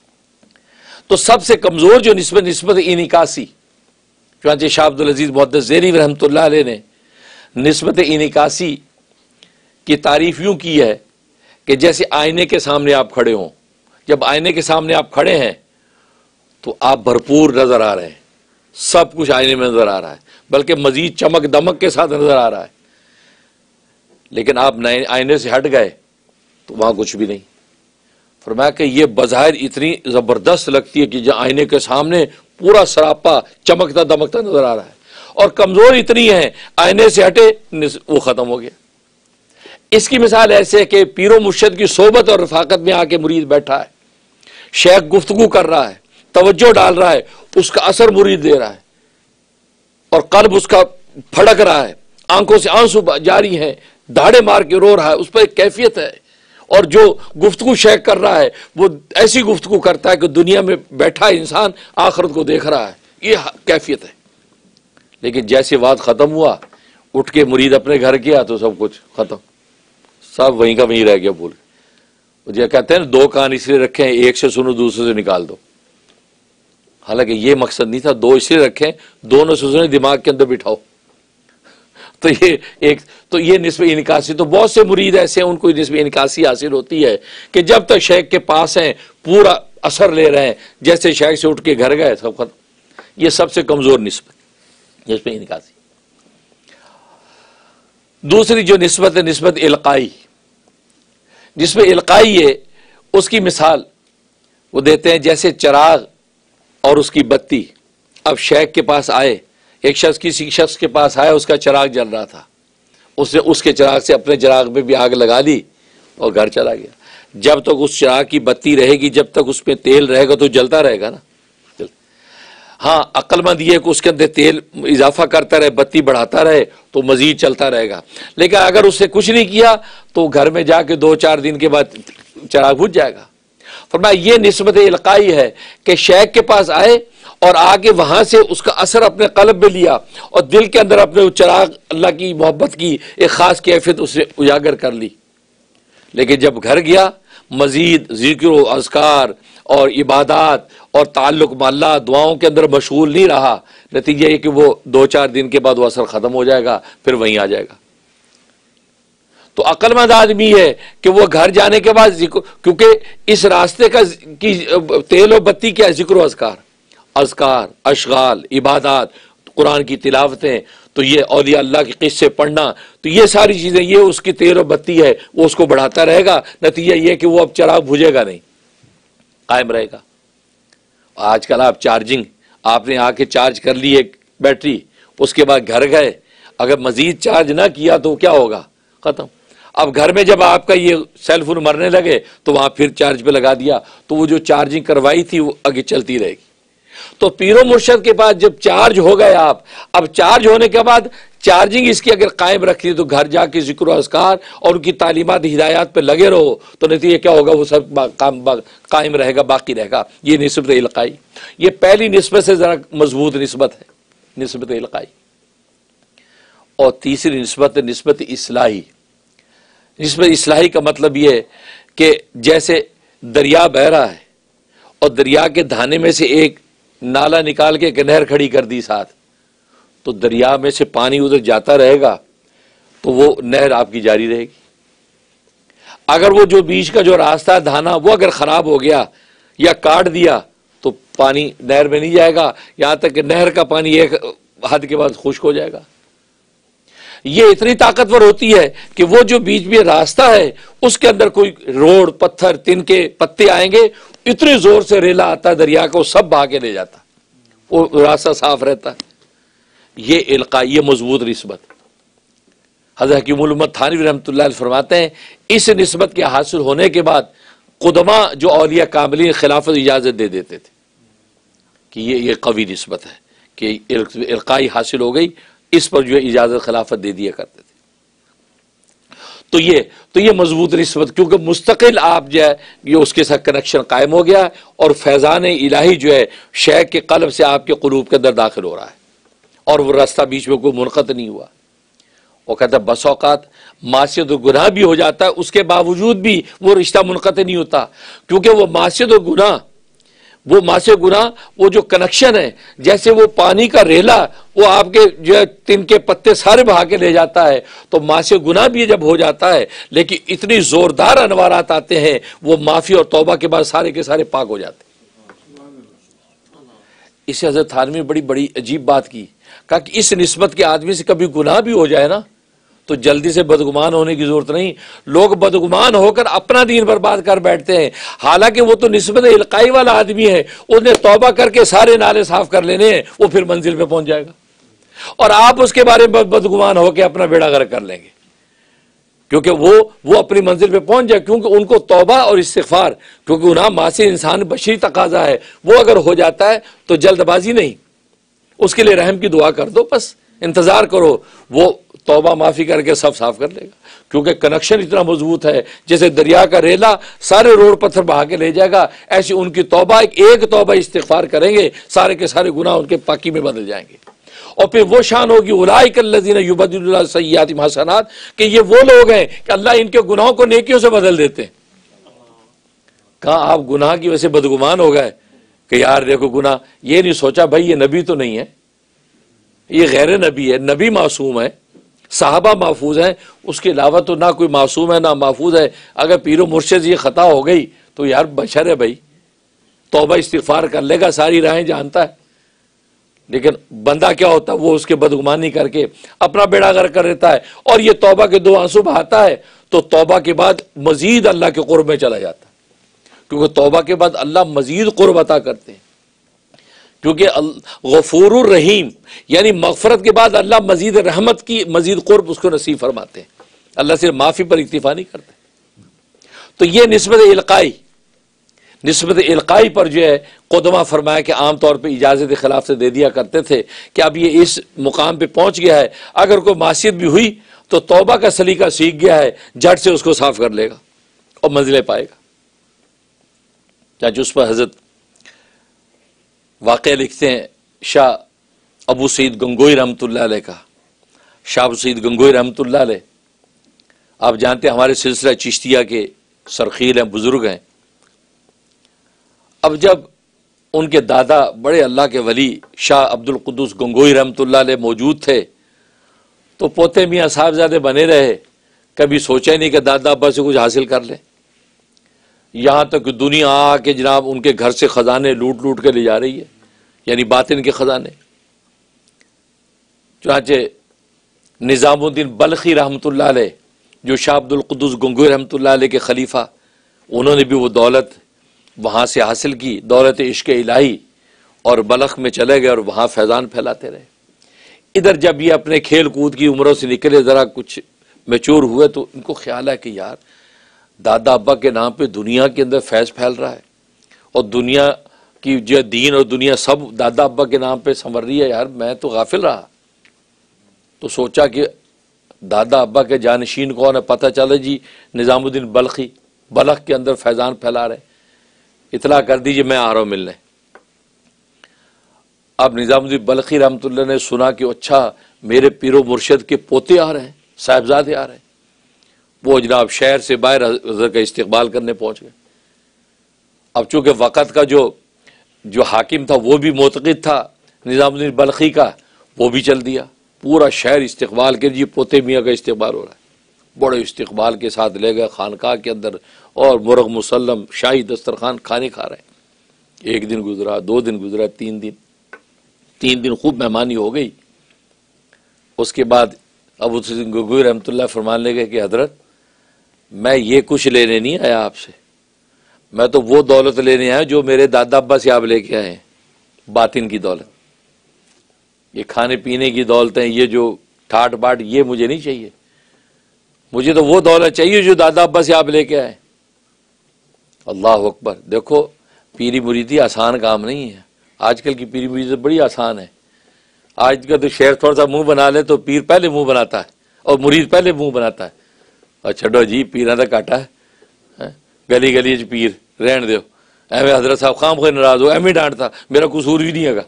Speaker 1: تو سب سے کمزور جو نسبت نسبت انعکاسی, چنانچہ شاہ عبد العزیز محدث زیری رحمۃ اللہ علیہ نے نسبت انعکاسی کی تعریف یوں کی ہے کہ جیسے آئینے کے سامنے آپ کھڑے ہوں, جب آئینے کے سامنے آپ کھڑے ہیں تو آپ بھرپور نظر آ رہے ہیں, سب کچھ آئینے میں نظر آ رہا ہے, بلکہ مزید چمک دمک کے ساتھ نظر آ رہا ہے. لیکن آپ آئینے سے ہٹ گئے تو وہاں کچھ بھی نہیں. فرمایا کہ یہ بظاہر اتنی زبردست لگتی ہے کہ جو آئینے کے سامنے پورا سراپا چمکتا دمکتا نظر آ رہا ہے, اور کمزور اتنی ہے آئینے سے ہٹے وہ ختم ہو گیا. اس کی مثال ایسے ہے کہ پیر و مرشد کی صحبت اور رفاقت میں آ کے مرید بیٹھا ہے, شیخ گفتگو کر رہا ہے, توجہ ڈال رہا ہے, اس کا اثر مرید دے رہا ہے, اور قلب اس کا پھڑک رہا ہے, آنکھوں سے آنسو جاری ہیں, دھاڑے مار کے رو رہا ہے, اس پر ایک کیفیت ہے. اور جو گفتگو شیخ کر رہا ہے وہ ایسی گفتگو کرتا ہے کہ دنیا میں بیٹھا انسان آخرت کو دیکھ رہا ہے, یہ کیفیت ہے. لیکن جیسے بات ختم ہوا, اٹھ کے مرید اپنے گھر گیا تو سب کچھ ختم, سب وہیں کا وہیں رہ گیا بھول. مجھے کہتے ہیں دو کان اس لیے رکھے ہیں, ایک سے سنو دوسرے سے نکال دو. حالانکہ یہ مقصد نہیں تھا, دو اس لیے رکھیں دونوں سے سنے دماغ کے اندر بٹھاؤ. تو یہ ایک تو یہ نسبت انعکاسی, تو بہت سے مرید ایسے ہیں ان کو نسبت انعکاسی حاصل ہوتی ہے کہ جب تک شیخ کے پاس ہیں پورا اثر لے رہے ہیں, جیسے شیخ سے اٹھ کے گھر گئے سب ختم. یہ سب سے کمزور نسبت نسبت انعکاسی. دوسری جو نسبت ہے نسبت القائی. نسبت القائی ہے, اس کی مثال وہ دیتے ہیں جیسے چراغ اور اس کی بتی. اب شیخ کے پاس آئے, ایک شخص کسی شخص کے پاس آیا, اس کا چراغ جل رہا تھا, اس نے اس کے چراغ سے اپنے چراغ میں بھی آگ لگا لی اور گھر چلا گیا. جب تک اس چراغ کی بتی رہے گی، جب تک اس پہ تیل رہے گا تو جلتا رہے گا نا. ہاں عقل مند یہ ہے کہ اس کے اندر تیل اضافہ کرتا رہے، بتی بڑھاتا رہے تو مزید چلتا رہے گا. لیکن اگر اس سے کچھ نہیں کیا تو گھر میں جا کے دو چار دن کے بعد چراغ بجھ جائے گا. فرمایا یہ نسبت القائی ہے کہ شیخ کے پاس آئے اور آگے وہاں سے اس کا اثر اپنے قلب میں لیا اور دل کے اندر اپنے چراغ اللہ کی محبت کی ایک خاص کیفیت اسے اجاگر کر لی. لیکن جب گھر گیا مزید ذکر و اذکار اور عبادات اور تعلق مع اللہ دعاؤں کے اندر مشغول نہیں رہا. نتیجہ یہ کہ وہ دو چار دن کے بعد وہ اثر ختم ہو جائے گا، پھر وہیں آ جائے گا. تو عقل مند آدمی ہے کہ وہ گھر جانے کے بعد ذکر، کیونکہ اس راستے کا کی تیل و بتی کیا ہے؟ ذکر و اذکار، اذکار، اشغال، عبادات، قرآن کی تلاوتیں، تو یہ اولیاء اللہ کے قصے پڑھنا، تو یہ ساری چیزیں یہ اس کی تیل و بتی ہے، وہ اس کو بڑھاتا رہے گا. نتیجہ یہ کہ وہ اب چراغ بجھے گا نہیں، قائم رہے گا. آج کل آپ چارجنگ، آپ نے آ کے چارج کر لی ایک بیٹری، اس کے بعد گھر گئے، اگر مزید چارج نہ کیا تو کیا ہوگا؟ ختم. اب گھر میں جب آپ کا یہ سیل فون مرنے لگے تو وہاں پھر چارج پہ لگا دیا تو وہ جو چارجنگ کروائی تھی وہ آگے چلتی رہے گی. تو پیر و مرشد کے پاس جب چارج ہو گئے آپ، اب چارج ہونے کے بعد چارجنگ اس کی اگر قائم رکھی تو گھر جا کے ذکر و اذکار اور ان کی تعلیمات ہدایات پہ لگے رہو تو نتیجہ کیا ہوگا؟ وہ سب قائم رہے گا، باقی رہے گا. یہ نسبت القائی، یہ پہلی نسبت سے ذرا مضبوط نسبت ہے، نسبت القائی. اور تیسری نسبت نسبت اصلاحی. نسبت اصلاحی کا مطلب یہ ہے کہ جیسے دریا بہہ رہا ہے اور دریا کے دھانے میں سے ایک نالا نکال کے ایک نہر کھڑی کر دی ساتھ، تو دریا میں سے پانی ادھر جاتا رہے گا تو وہ نہر آپ کی جاری رہے گی. اگر وہ جو بیچ کا جو راستہ ہے دھانا وہ اگر خراب ہو گیا یا کاٹ دیا تو پانی نہر میں نہیں جائے گا، یہاں تک کہ نہر کا پانی ایک حد کے بعد خشک ہو جائے گا. یہ اتنی طاقتور ہوتی ہے کہ وہ جو بیچ میں راستہ ہے اس کے اندر کوئی روڑ پتھر تن کے پتے آئیں گے، اتنے زور سے ریلا آتا ہے دریا کو، سب بہا کے لے جاتا، وہ راستہ صاف رہتا ہے. یہ القائی، یہ مضبوط نسبت. حضرت حکیم الامت تھانوی رحمۃ اللہ علیہ فرماتے ہیں اس نسبت کے حاصل ہونے کے بعد قدما جو اولیاء کاملین خلافت اجازت دے دیتے تھے کہ یہ یہ قوی نسبت ہے کہ القائی حاصل ہو گئی، اس پر جو ہے اجازت خلافت دے دیا کرتے تھے. تو یہ تو یہ مضبوط نسبت، کیونکہ مستقل آپ جو ہے یہ اس کے ساتھ کنیکشن قائم ہو گیا اور فیضان الہی جو ہے شیخ کے قلب سے آپ کے قلوب کے اندر داخل ہو رہا ہے اور وہ راستہ بیچ میں کوئی منقطع نہیں ہوا. وہ کہتا ہے بس اوقات معصیت و گناہ بھی ہو جاتا ہے، اس کے باوجود بھی وہ رشتہ منقطع نہیں ہوتا، کیونکہ وہ معصیت و گناہ وہ معصیت گناہ وہ جو کنیکشن ہے، جیسے وہ پانی کا ریلا وہ آپ کے جو ہے تن کے پتے سارے بہا کے لے جاتا ہے، تو معصیت گناہ بھی جب ہو جاتا ہے لیکن اتنی زوردار انوارات آتے ہیں وہ معافی اور توبہ کے بعد سارے کے سارے پاک ہو جاتے ہیں. اس سے حضرت تھانوی بڑی بڑی عجیب بات کی، کہا کہ اس نسبت کے آدمی سے کبھی گناہ بھی ہو جائے نا تو جلدی سے بدگمان ہونے کی ضرورت نہیں. لوگ بدگمان ہو کر اپنا دین برباد کر بیٹھتے ہیں، حالانکہ وہ تو نسبت القائی والا آدمی ہے، اس نے توبہ کر کے سارے نالے صاف کر لینے ہیں، وہ پھر منزل پہ پہنچ جائے گا. اور آپ اس کے بارے میں بدگمان ہو کے اپنا بیڑا غرق کر لیں گے، کیونکہ وہ وہ اپنی منزل پہ پہنچ جائے، کیونکہ ان کو توبہ اور استغفار، کیونکہ گناہ معاصی انسان بشری تقاضا ہے، وہ اگر ہو جاتا ہے تو جلد بازی نہیں، اس کے لیے رحم کی دعا کر دو، بس انتظار کرو، وہ توبہ معافی کر کے سب صاف کر لے گا. کیونکہ کنیکشن اتنا مضبوط ہے، جیسے دریا کا ریلا سارے روڑ پتھر بہا کے لے جائے گا، ایسی ان کی توبہ ایک توبہ استغفار کریں گے سارے کے سارے گناہ ان کے پاکی میں بدل جائیں گے. اور پھر وہ شان ہوگی اولئک الذین یبدل اللہ سیئات حسنات، کہ یہ وہ لوگ ہیں کہ اللہ ان کے گناہوں کو نیکیوں سے بدل دیتے ہیں. کہاں آپ گناہ کی وجہ سے بدگمان ہو گئے کہ یار دیکھو گناہ، یہ نہیں سوچا بھائی یہ نبی تو نہیں ہے، یہ غیر نبی ہے، نبی معصوم ہے، صحابہ محفوظ ہیں، اس کے علاوہ تو نہ کوئی معصوم ہے نہ محفوظ ہے. اگر پیر و مرشد یہ خطا ہو گئی تو یار بشر ہے بھائی، توبہ استغفار کر لے گا، ساری راہیں جانتا ہے. لیکن بندہ کیا ہوتا ہے، وہ اس کے بدگمانی کر کے اپنا بیڑا غرق کر دیتا ہے اور یہ توبہ کے دو آنسو بہاتا ہے، تو توبہ کے بعد مزید اللہ کے قرب میں چلا جاتا ہے، کیونکہ توبہ کے بعد اللہ مزید قرب عطا کرتے ہیں. کیونکہ غفور الرحیم یعنی مغفرت کے بعد اللہ مزید رحمت کی مزید قرب اس کو نصیب فرماتے ہیں. اللہ صرف معافی پر اکتفا نہیں کرتے. تو یہ نسبت القائی نسبت القائی پر جو ہے قدمہ فرمایا کہ عام طور پہ اجازت خلاف سے دے دیا کرتے تھے کہ اب یہ اس مقام پہ پہنچ گیا ہے، اگر کوئی معصیت بھی ہوئی تو توبہ کا سلیقہ سیکھ گیا ہے، جھٹ سے اس کو صاف کر لے گا اور منزلیں پائے گا۔ چاہے اس پر حضرت واقعہ لکھتے ہیں شاہ ابو سعید گنگوئی رحمۃ اللہ علیہ کا۔ شاہ ابو سعید گنگوئی رحمۃ اللہ علیہ، آپ جانتے ہیں ہمارے سلسلہ چشتیہ کے سرخیل ہیں، بزرگ ہیں۔ اب جب ان کے دادا بڑے اللہ کے ولی شاہ عبد القدوس گنگوئی رحمۃ اللہ علیہ موجود تھے تو پوتے میاں صاحبزادے بنے رہے، کبھی سوچا ہی نہیں کہ دادا ابا سے کچھ حاصل کر لیں، یہاں تک کہ دنیا آ کے جناب ان کے گھر سے خزانے لوٹ لوٹ کے لے جا رہی ہے، یعنی باطن کے خزانے۔ چنانچہ نظام الدین بلخی رحمۃ اللہ علیہ جو شاہ عبد القدوس گنگوئی رحمۃ اللہ علیہ کے خلیفہ، انہوں نے بھی وہ دولت وہاں سے حاصل کی، دولت عشق الہی، اور بلخ میں چلے گئے اور وہاں فیضان پھیلاتے رہے۔ ادھر جب یہ اپنے کھیل کود کی عمروں سے نکلے، ذرا کچھ میچور ہوئے، تو ان کو خیال ہے کہ یار دادا ابا کے نام پہ دنیا کے اندر فیض پھیل رہا ہے، اور دنیا کی جو دین اور دنیا سب دادا ابا کے نام پہ سنور رہی ہے، یار میں تو غافل رہا۔ تو سوچا کہ دادا ابا کے جانشین کون ہے، پتہ چلا جی نظام الدین بلخی بلخ کے اندر فیضان پھیلا رہے، اطلاع کر دیجئے میں آ رہا ہوں ملنے۔ اب نظام الدین بلخی رحمۃ اللہ نے سنا کہ اچھا میرے پیر و مرشد کے پوتے آ رہے ہیں، صاحبزادے آ رہے ہیں، وہ جناب شہر سے باہر حضرت کا استقبال کرنے پہنچ گئے۔ اب چونکہ وقت کا جو جو حاکم تھا وہ بھی معتقد تھا نظام الدین بلخی کا، وہ بھی چل دیا، پورا شہر استقبال کے جی پوتے میاں کا استقبال ہو رہا ہے۔ بڑے استقبال کے ساتھ لے گئے خانقاہ کے اندر، اور مرغ مسلم شاہی دسترخوان کھانے کھا رہے ہیں۔ ایک دن گزرا، دو دن گزرا، تین دن تین دن خوب مہمانی ہو گئی۔ اس کے بعد ابو سعید گنگوئی رحمۃ اللہ فرمان لے گئے کہ حضرت میں یہ کچھ لینے نہیں آیا آپ سے، میں تو وہ دولت لینے آیا جو میرے دادا ابا سے آپ لے کے آئے ہیں، باطن کی دولت، یہ کھانے پینے کی دولتیں، یہ جو ٹھاٹ باٹ، یہ مجھے نہیں چاہیے، مجھے تو وہ دولت چاہیے جو دادا ابا سے آپ لے کے آئے۔ اللہ اکبر! دیکھو پیری مریدی آسان کام نہیں ہے، آج کل کی پیری مریدی بڑی آسان ہے۔ آج کا تو شہر تھوڑا سا منہ بنا لے تو پیر پہلے منہ بناتا ہے اور مرید پہلے منہ بناتا ہے، اور چھڈو جی پیراں دا کاٹا ہے، گلی گلی چ پیر رہن دیو، ایویں حضرت صاحب خام خواہ ناراض ہو، ایویں ڈانٹتا، میرا قصور بھی نہیں ہے گا۔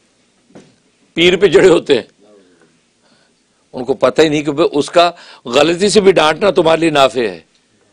Speaker 1: پیر پہ جڑے ہوتے ہیں، ان کو پتہ ہی نہیں کہ اس کا غلطی سے بھی ڈانٹنا تمہارے لیے نافع ہے،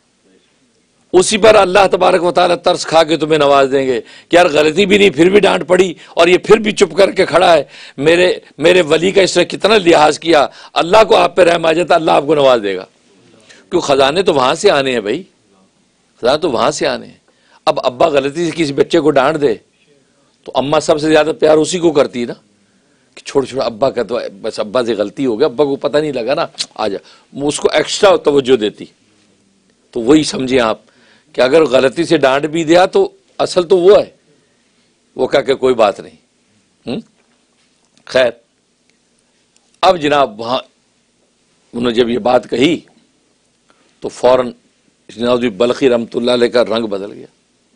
Speaker 1: اسی پر اللہ تبارک و تعالیٰ ترس کھا کے تمہیں نواز دیں گے کہ یار غلطی بھی نہیں پھر بھی ڈانٹ پڑی، اور یہ پھر بھی چپ کر کے کھڑا ہے، میرے میرے ولی کا اس نے کتنا لحاظ کیا، اللہ کو آپ پہ رحم آ جاتا، اللہ آپ کو نواز دے گا، کیوں خزانے تو وہاں سے آنے ہیں بھائی، خزانے تو وہاں سے آنے ہیں۔ اب ابا غلطی سے کسی بچے کو ڈانٹ دے تو اماں سب سے زیادہ پیار اسی کو کرتی ہے نا، کہ چھوڑ چھوڑ ابا کا تو بس ابا سے غلطی ہو گیا، ابا کو پتہ نہیں لگا نا، آ جا، اس کو ایکسٹرا توجہ دیتی۔ تو وہی سمجھیں آپ کہ اگر غلطی سے ڈانٹ بھی دیا تو اصل تو وہ ہے، وہ کہا کہ کوئی بات نہیں۔ خیر، اب جناب وہاں انہوں نے جب یہ بات کہی تو فوراً جناب بلخی رحمۃ اللہ علیہ کا رنگ بدل گیا،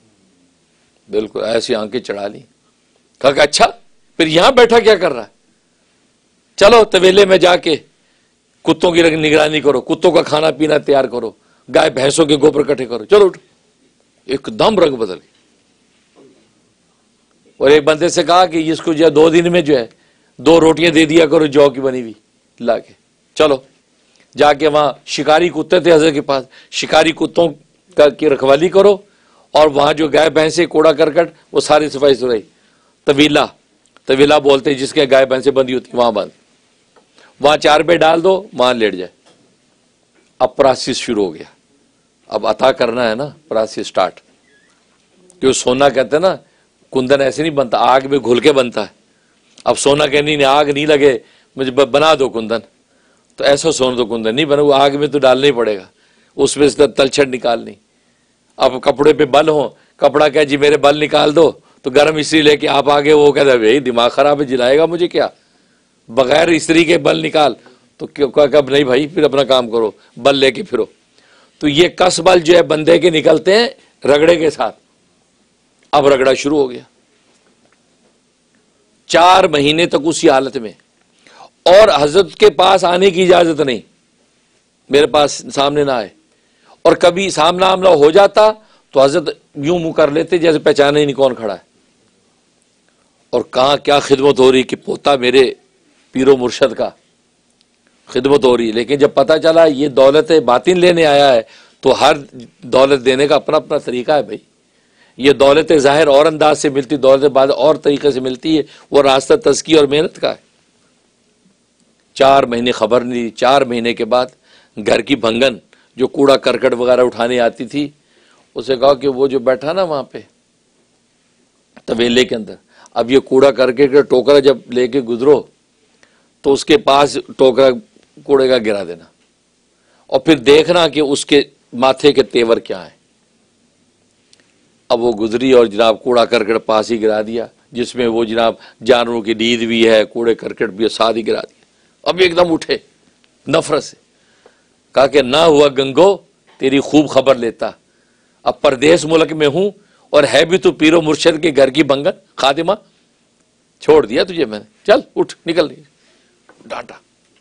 Speaker 1: بالکل ایسی آنکھیں چڑھا لی، کہا کہ اچھا پھر یہاں بیٹھا کیا کر رہا ہے، چلو طویلے میں جا کے کتوں کی نگرانی کرو، کتوں کا کھانا پینا تیار کرو، گائے بھینسوں کے گوبر اکٹھے کرو، چلو اٹھو۔ ایک دم رنگ بدل گئی، اور ایک بندے سے کہا کہ اس کو جو ہے دو دن میں جو ہے دو روٹیاں دے دیا کرو جو کی بنی ہوئی لا کے، چلو جا کے وہاں شکاری کتے تھے حضرت کے پاس، شکاری کتوں کی رکھوالی کرو، اور وہاں جو گائے بھینسیں کوڑا کرکٹ وہ ساری صفائی ستھرائی، طویلہ طویلہ بولتے ہیں جس کے گائے بھینسیں بندھی ہوتی وہاں بند، وہاں چار پہ ڈال دو، وہاں لیٹ جائے۔ اب پراسس شروع ہو گیا، اب عطا کرنا ہے نا، پراسس سٹارٹ، کہ سونا کہتے ہیں نا کندن ایسے نہیں بنتا، آگ میں گھل کے بنتا ہے، اب سونا کہنی نہیں آگ نہیں لگے مجھے بنا دو کندن، تو ایسا سونا تو کندن نہیں بنا، وہ آگ میں تو ڈالنا ہی پڑے گا، اس میں سے تلچھٹ نکالنی۔ اب کپڑے پہ بل ہوں، کپڑا کہ جی میرے بل نکال دو، تو گرم استری لے کے آپ آگے، وہ کہتا ہے بھائی دماغ خراب ہے، جلائے گا مجھے کیا، بغیر استری کے بل نکال، تو کہا کہ نہیں بھائی پھر اپنا کام کرو، بل لے کے پھرو۔ تو یہ کسبل جو ہے بندے کے نکلتے ہیں رگڑے کے ساتھ. اب رگڑا شروع ہو گیا چار مہینے تک اسی حالت میں, اور حضرت کے پاس آنے کی اجازت نہیں, میرے پاس سامنے نہ آئے, اور کبھی سامنا آمنا ہو جاتا تو حضرت یوں منہ کر لیتے جیسے پہچانے ہی نہیں کون کھڑا ہے. اور کہاں کیا خدمت ہو رہی کہ پوتا میرے پیر و مرشد کا خدمت ہو رہی ہے. لیکن جب پتہ چلا یہ دولت باطن لینے آیا ہے تو ہر دولت دینے کا اپنا اپنا طریقہ ہے بھائی. یہ دولت ظاہر اور انداز سے ملتی, دولت بعد اور طریقے سے ملتی ہے, وہ راستہ تزکیہ اور محنت کا ہے. چار مہینے خبر نہیں دی. چار مہینے کے بعد گھر کی بھنگن جو کوڑا کرکٹ وغیرہ اٹھانے آتی تھی, اسے کہا کہ وہ جو بیٹھا نا وہاں پہ طویلے کے اندر, اب یہ کوڑا کرکٹ کا ٹوکرا جب لے کے گزرو تو اس کے پاس ٹوکرا کوڑے کا گرا دینا, اور پھر دیکھنا کہ اس کے ماتھے کے تیور کیا ہیں. اب وہ گزری اور جناب کوڑا کرکٹ پاس ہی گرا دیا, جس میں وہ جناب جانوروں کی نیند بھی ہے, کوڑے کرکٹ بھی ہے, ساتھ ہی گرا دیا. اب ایک دم اٹھے نفرت سے, کہا کہ نہ ہوا گنگو تیری خوب خبر لیتا, اب پردیس ملک میں ہوں اور ہے بھی تو پیر و مرشد کے گھر کی بنگن خادمہ, چھوڑ دیا تجھے میں نے, چل اٹھ نکل. ڈانٹا.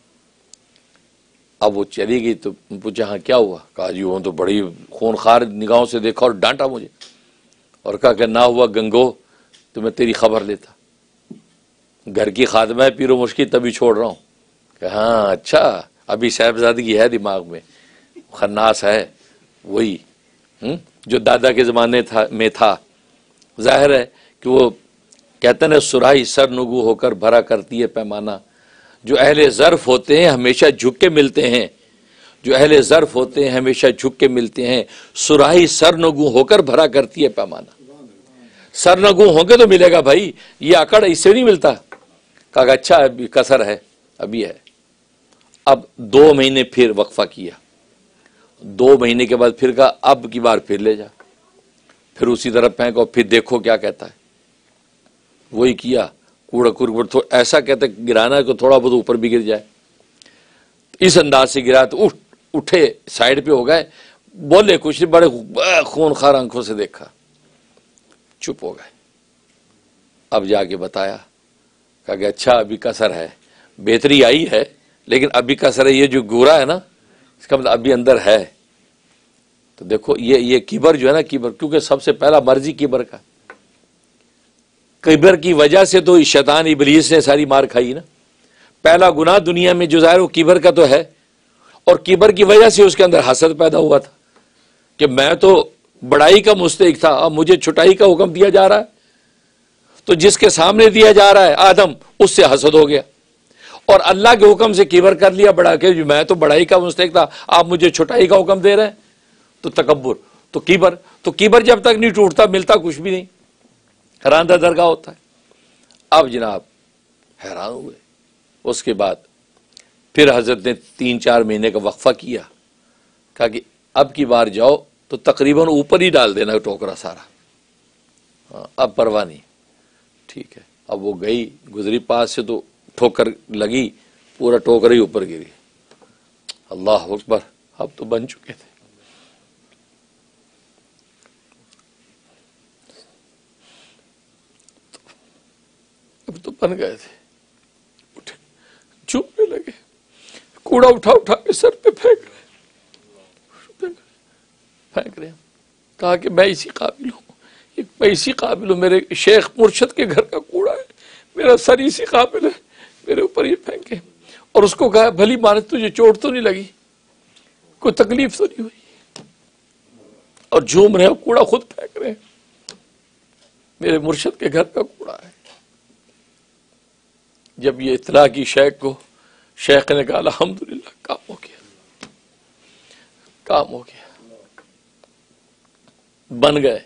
Speaker 1: اب وہ چلی گئی تو پوچھا ہاں کیا ہوا, کہا جی وہ تو بڑی خونخوار نگاہوں سے دیکھا اور ڈانٹا مجھے, اور کہا کہ نہ ہوا گنگو تو میں تیری خبر لیتا, گھر کی خادمہ ہے پیر و مرشد تبھی چھوڑ رہا ہوں. کہ ہاں اچھا ابھی صاحبزادگی ہے دماغ میں, خناس ہے وہی جو دادا کے زمانے تھا میں تھا. ظاہر ہے کہ وہ کہتے ہیں سراہی سر نگو ہو کر بھرا کرتی ہے پیمانہ. جو اہل ظرف ہوتے ہیں ہمیشہ جھک کے ملتے ہیں, جو اہل ظرف ہوتے ہیں ہمیشہ جھک کے ملتے ہیں. سراہی سر نگو ہو کر بھرا کرتی ہے پیمانہ. سر نگو ہوں گے تو ملے گا بھائی, یہ اکڑ اس سے نہیں ملتا. کہا کہ اچھا ابھی کسر ہے, ابھی ہے. اب دو مہینے پھر وقفہ کیا, دو مہینے کے بعد پھر کہا اب کی بار پھر لے جا, پھر اسی طرح پھینکو, پھر دیکھو کیا کہتا ہے. وہی کیا, کوڑا کرکٹ ایسا کہتا ہے گرانا ہے کہ تھوڑا بہت اوپر بھی گر جائے. اس انداز سے گرا تو اٹھ اٹھے سائڈ پہ ہو گئے, بولے کچھ نہیں, بڑے خون خار آنکھوں سے دیکھا, چپ ہو گئے. اب جا کے بتایا, کہا کہ اچھا ابھی کسر ہے, بہتری آئی ہے لیکن ابھی کسر ہے, یہ جو گورا ہے نا اس کا مطلب ابھی اندر ہے. تو دیکھو یہ یہ کبر جو ہے نا, کبر کیونکہ سب سے پہلا مرضی کبر کا, کبر کی وجہ سے تو شیطان ابلیس نے ساری مار کھائی نا. پہلا گناہ دنیا میں جو ظاہر وہ کبر کا تو ہے, اور کبر کی وجہ سے اس کے اندر حسد پیدا ہوا تھا کہ میں تو بڑائی کا مستحق تھا, اب مجھے چھٹائی کا حکم دیا جا رہا ہے. تو جس کے سامنے دیا جا رہا ہے آدم, اس سے حسد ہو گیا, اور اللہ کے حکم سے کبر کر لیا بڑا کہ میں تو بڑائی کا مستحق تھا, آپ مجھے چھٹائی کا حکم دے رہے ہیں. تو تکبر, تو کبر, تو کبر جب تک نہیں ٹوٹتا ملتا کچھ بھی نہیں, حیران درگاہ ہوتا ہے. اب جناب حیران ہوئے. اس کے بعد پھر حضرت نے تین چار مہینے کا وقفہ کیا, کہا کہ اب کی بار جاؤ تو تقریباً اوپر ہی ڈال دینا ٹوکرا سارا, ہاں اب پرواہ نہیں. ٹھیک ہے. اب وہ گئی گزری پاس سے تو ٹھوکر لگی, پورا ٹوکر ہی اوپر گری. اللہ اکبر, اب تو بن چکے تھے. اب تو بن گئے تھے. اٹھے چومنے لگے, کوڑا اٹھا اٹھا کے سر پہ پھینک رہے پھینک رہے کہا کہ میں اسی قابل ہوں, میں اسی قابل ہوں, میرے شیخ مرشد کے گھر کا کوڑا ہے, میرا سر اسی قابل ہے, میرے اوپر یہ پھینکے. اور اس کو کہا بھلی مانت تجھے چوٹ تو نہیں لگی, کوئی تکلیف تو نہیں ہوئی, اور جھوم رہے ہیں, کوڑا خود پھینک رہے ہیں, میرے مرشد کے گھر کا کوڑا ہے. جب یہ اطلاع کی شیخ کو, شیخ نے کہا الحمدللہ کام ہو گیا, کام ہو گیا, بن گئے.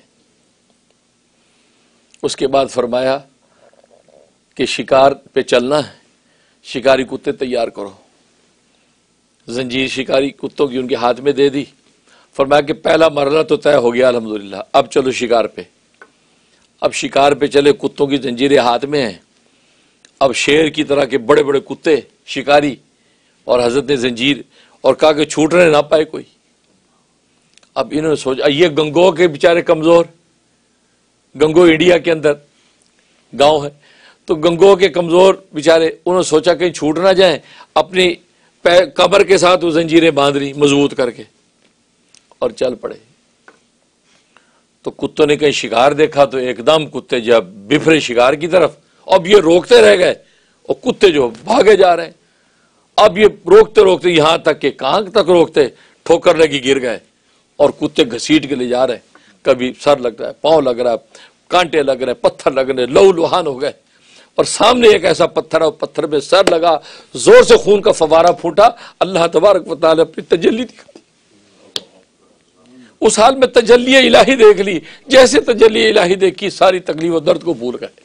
Speaker 1: اس کے بعد فرمایا کہ شکار پہ چلنا ہے, شکاری کتے تیار کرو. زنجیر شکاری کتوں کی ان کے ہاتھ میں دے دی. فرمایا کہ پہلا مرحلہ تو طے ہو گیا الحمدللہ, اب چلو شکار پہ. اب شکار پہ چلے, کتوں کی زنجیریں ہاتھ میں ہیں. اب شیر کی طرح کے بڑے بڑے کتے شکاری, اور حضرت نے زنجیر, اور کہا کہ چھوٹنے نہ پائے کوئی. اب انہوں نے سوچا یہ گنگو کے بیچارے کمزور، گنگو انڈیا کے اندر گاؤں ہے، تو گنگو کے کمزور بیچارے، انہوں نے سوچا کہیں چھوٹ نہ جائیں، اپنی قبر کے ساتھ وہ زنجیریں باندھ لی مضبوط کر کے اور چل پڑے۔ تو کتوں نے کہیں شکار دیکھا تو ایک دم کتے جب بفرے شکار کی طرف، اب یہ روکتے رہ گئے اور کتے جو بھاگے جا رہے ہیں، اب یہ روکتے روکتے یہاں تک کہ کانک تک روکتے، ٹھوکر لگی گر گئے اور کتے گھسیٹ کے لے جا رہے ہیں، کبھی سر لگ رہا ہے، پاؤں لگ رہا ہے، کانٹے لگ رہے ہیں، پتھر لگ رہے ہیں، لہو لہان ہو گئے، اور سامنے ایک ایسا پتھر ہے، پتھر پہ سر لگا، زور سے خون کا فوارہ پھوٹا، اللہ تبارک و تعالی اپنی تجلی دکھا، اس حال میں تجلی الہی دیکھ لی، جیسے تجلی الہی دیکھی ساری تکلیف و درد کو بھول گئے۔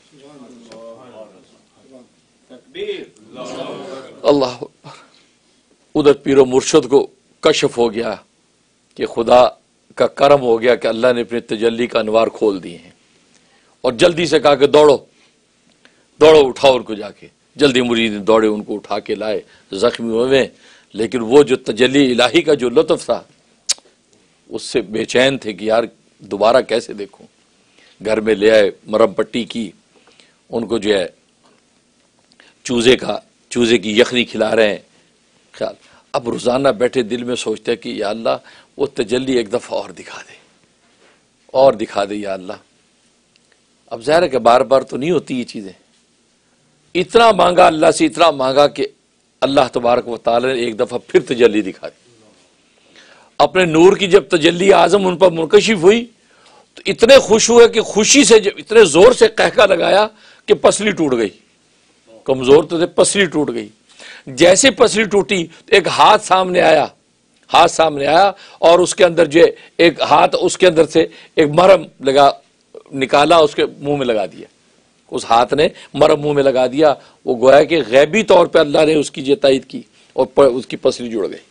Speaker 1: اللہ اکبر۔ ادھر پیر و مرشد کو کشف ہو گیا کہ خدا کا کرم ہو گیا کہ اللہ نے اپنے تجلی کا انوار کھول دیے ہیں، اور جلدی سے کہا کہ دوڑو دوڑو اٹھاؤ ان کو، جا کے جلدی مرید دوڑے ان کو اٹھا کے لائے، زخمی ہوئے، لیکن وہ جو تجلی الہی کا جو لطف تھا اس سے بے چین تھے کہ یار دوبارہ کیسے دیکھوں۔ گھر میں لے آئے، مرم پٹی کی، ان کو جو ہے چوزے کا چوزے کی یخنی کھلا رہے ہیں، خیال اب روزانہ بیٹھے دل میں سوچتے کہ یا اللہ وہ تجلی ایک دفعہ اور دکھا دے، اور دکھا دے یا اللہ۔ اب ظاہر ہے کہ بار بار تو نہیں ہوتی یہ چیزیں، اتنا مانگا اللہ سے، اتنا مانگا کہ اللہ تبارک و تعالی نے ایک دفعہ پھر تجلی دکھا دی۔ اپنے نور کی جب تجلی اعظم ان پر منکشف ہوئی تو اتنے خوش ہوئے کہ خوشی سے جب اتنے زور سے قہقہ لگایا کہ پسلی ٹوٹ گئی، کمزور تو تھے، پسلی ٹوٹ گئی۔ جیسے پسلی ٹوٹی تو ایک ہاتھ سامنے آیا، ہاتھ سامنے آیا اور اس کے اندر جو ایک ہاتھ، اس کے اندر سے ایک مرہم لگا نکالا، اس کے منہ میں لگا دیا، اس ہاتھ نے مرہم منہ میں لگا دیا۔ وہ گویا کہ غیبی طور پہ اللہ نے اس کی تائید کی اور اس کی پسلی جڑ گئی۔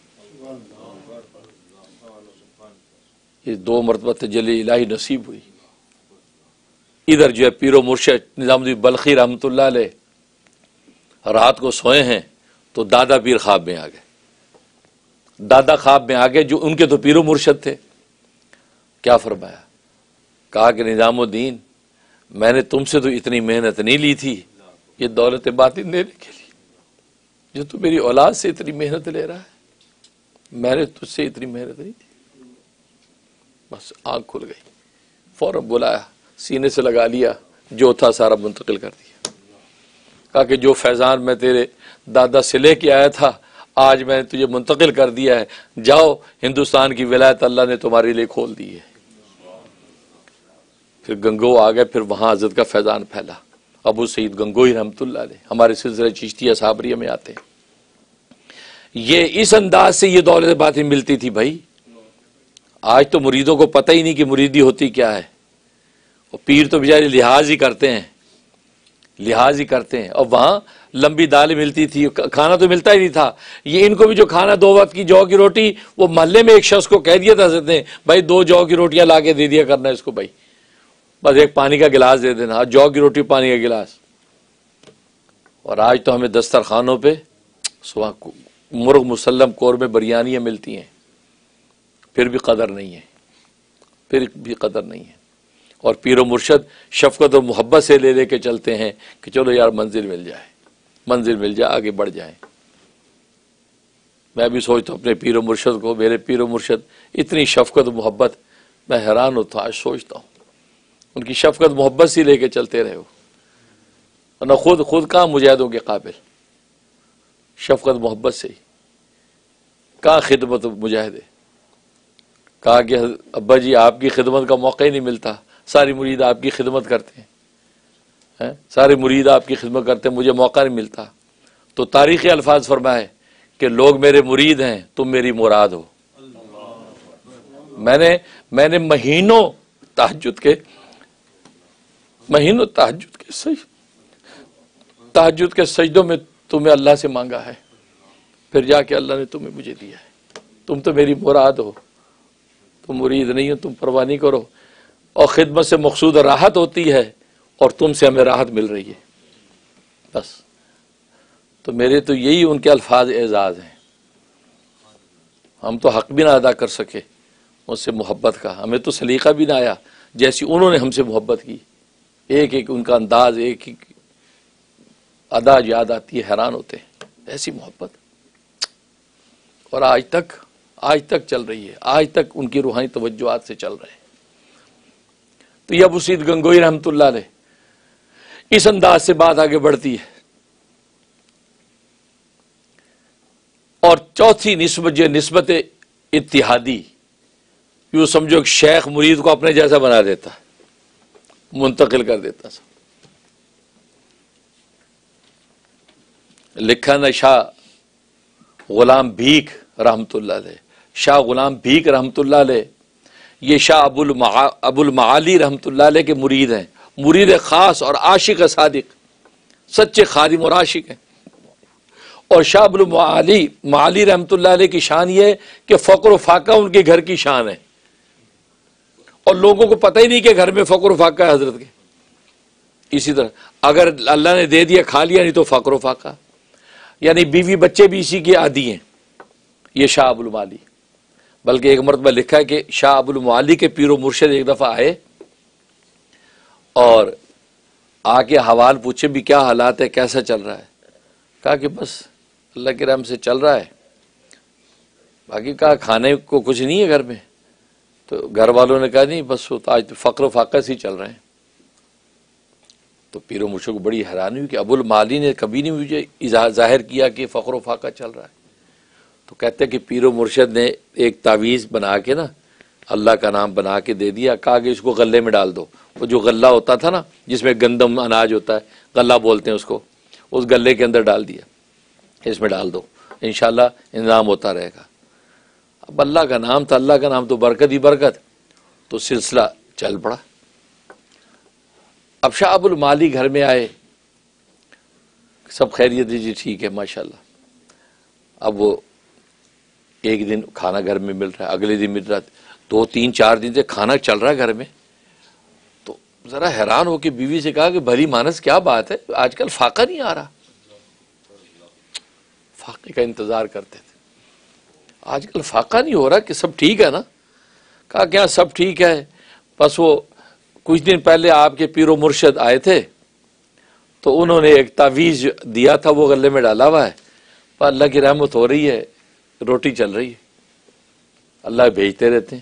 Speaker 1: یہ دو مرتبہ تجلی الہی نصیب ہوئی۔ ادھر جو ہے پیر و مرشد نظام الدین بلخی رحمۃ اللہ علیہ رات کو سوئے ہیں تو دادا پیر خواب میں آ گئے، دادا خواب میں آ گئے جو ان کے تو پیر و مرشد تھے۔ کیا فرمایا؟ کہا کہ نظام الدین میں نے تم سے تو اتنی محنت نہیں لی تھی یہ دولت باطن دینے کے لیے، جو تو میری اولاد سے اتنی محنت لے رہا ہے، میں نے تجھ سے اتنی محنت نہیں تھی۔ بس آنکھ کھل گئی، فوراً بلایا، سینے سے لگا لیا، جو تھا سارا منتقل کر دیا۔ کہا کہ جو فیضان میں تیرے دادا سے لے کے آیا تھا آج میں نے تجھے منتقل کر دیا ہے، جاؤ ہندوستان کی ولایت اللہ نے تمہارے لیے کھول دی ہے۔ پھر گنگو آ گئے، پھر وہاں حضرت کا فیضان پھیلا۔ ابو سعید گنگوئی رحمۃ اللہ علیہ ہمارے سلسلہ چشتیہ صابریہ میں آتے ہیں۔ یہ اس انداز سے یہ دولت باطن ملتی تھی بھائی۔ آج تو مریدوں کو پتہ ہی نہیں کہ مریدی ہوتی کیا ہے، اور پیر تو بیچارے لحاظ ہی کرتے ہیں، لحاظ ہی کرتے ہیں۔ اور وہاں لمبی دال ملتی تھی، کھانا تو ملتا ہی نہیں تھا۔ یہ ان کو بھی جو کھانا دو وقت کی جو کی روٹی، وہ محلے میں ایک شخص کو کہہ دیا تھا حضرت نے، بھائی دو جو کی روٹیاں لا کے دے دیا کرنا اس کو، بھائی بس ایک پانی کا گلاس دے دینا، جو کی روٹی پانی کا گلاس۔ اور آج تو ہمیں دسترخوانوں پہ مرغ مسلم قورمے بریانیاں ملتی ہیں، پھر بھی قدر نہیں ہے، پھر بھی قدر نہیں ہے۔ اور پیر و مرشد شفقت و محبت سے لے لے کے چلتے ہیں کہ چلو یار منزل مل جائے، منزل مل جائے، آگے بڑھ جائیں۔ میں بھی سوچتا ہوں اپنے پیر و مرشد کو، میرے پیر و مرشد اتنی شفقت و محبت، میں حیران ہوتا ہوں، آج سوچتا ہوں ان کی شفقت محبت سے لے کے چلتے رہے ہو، ورنہ خود خود کہاں مجاہدوں کے قابل، شفقت محبت سے ہی کہاں خدمت و مجاہدے۔ کہا کہ ابا جی آپ کی خدمت کا موقع ہی نہیں ملتا، ساری مرید آپ کی خدمت کرتے ہیں، سارے مرید آپ کی خدمت کرتے ہیں، مجھے موقع نہیں ملتا۔ تو تاریخی الفاظ فرمائے کہ لوگ میرے مرید ہیں، تم میری مراد ہو۔ میں نے میں نے مہینوں تہجد کے مہینوں تہجد کے سج تہجد کے سجدوں میں تمہیں اللہ سے مانگا ہے، پھر جا کے اللہ نے تمہیں مجھے دیا ہے۔ تم تو میری مراد ہو، تم مرید نہیں ہو، تم پرواہ نہیں کرو۔ اور خدمت سے مقصود راحت ہوتی ہے، اور تم سے ہمیں راحت مل رہی ہے، بس۔ تو میرے تو یہی ان کے الفاظ اعزاز ہیں، ہم تو حق بھی نہ ادا کر سکے ان سے محبت کا ہمیں تو سلیقہ بھی نہ آیا جیسی انہوں نے ہم سے محبت کی. ایک ایک ان کا انداز، ایک ایک ادا یاد آتی ہے، حیران ہوتے ہیں، ایسی محبت. اور آج تک آج تک چل رہی ہے، آج تک ان کی روحانی توجہات سے چل رہے ہیں. تو یہ ابو سعید گنگوئی رحمۃ اللہ علیہ اس انداز سے بات آگے بڑھتی ہے. اور چوتھی نسبت جو نسبت اتحادی، یوں سمجھو کہ شیخ مرید کو اپنے جیسا بنا دیتا ہے، منتقل کر دیتا. سب لکھا نا شاہ غلام بھیک رحمۃ اللہ علیہ، شاہ غلام بھیک رحمۃ اللہ علیہ یہ شاہ ابو المع... ابو المعالی رحمۃ اللہ علیہ کے مرید ہیں، مرید خاص اور عاشق صادق، سچے خادم اور عاشق ہیں. اور شاہ ابو المعالی معالی رحمۃ اللہ علیہ کی شان یہ ہے کہ فقر و فاقہ ان کے گھر کی شان ہے، اور لوگوں کو پتہ ہی نہیں کہ گھر میں فقر و فاقہ ہے حضرت کے. اسی طرح اگر اللہ نے دے دیا کھا لیا، نہیں تو فقر و فاقہ، یعنی بیوی بچے بھی اسی کے عادی ہیں. یہ شاہ ابو المعالی، بلکہ ایک مرتبہ لکھا ہے کہ شاہ ابو المعالی کے پیر و مرشد ایک دفعہ آئے اور آ کے حوال پوچھے بھی کیا حالات ہے، کیسا چل رہا ہے. کہا کہ بس اللہ کے رحم سے چل رہا ہے، باقی کہا کھانے کو کچھ نہیں ہے گھر میں. تو گھر والوں نے کہا نہیں بس آج تو فقر و فاقہ سے ہی چل رہے ہیں. تو پیر و مرشد کو بڑی حیرانی ہوئی کہ ابو المعالی نے کبھی نہیں مجھے ظاہر کیا کہ فقر و فاقہ چل رہا ہے. تو کہتے ہیں کہ پیر و مرشد نے ایک تعویذ بنا کے نا اللہ کا نام بنا کے دے دیا، کہا کہ اس کو غلے میں ڈال دو. وہ جو غلہ ہوتا تھا نا جس میں گندم اناج ہوتا ہے، غلہ بولتے ہیں اس کو، اس گلے کے اندر ڈال دیا، اس میں ڈال دو، انشاءاللہ انتظام ہوتا رہے گا. اب اللہ کا نام تھا، اللہ کا نام تو برکت ہی برکت، تو سلسلہ چل پڑا. اب شاہ ابو المعالی گھر میں آئے، سب خیریت جی ٹھیک ہے ماشاءاللہ. اب وہ ایک دن کھانا گھر میں مل رہا ہے، اگلے دن مل رہا ہے، دو تین چار دن سے کھانا چل رہا ہے گھر میں. تو ذرا حیران ہو کے بیوی سے کہا کہ بھلی مانس کیا بات ہے، آج کل فاقہ نہیں آ رہا. فاقے کا انتظار کرتے تھے، آج کل فاقہ نہیں ہو رہا، کہ سب ٹھیک ہے نا؟ کہا کہ ہاں سب ٹھیک ہے، بس وہ کچھ دن پہلے آپ کے پیر و مرشد آئے تھے تو انہوں نے ایک تعویذ دیا تھا، وہ غلے میں ڈالا ہوا ہے، پر اللہ کی رحمت ہو رہی ہے، روٹی چل رہی ہے، اللہ بھیجتے رہتے ہیں.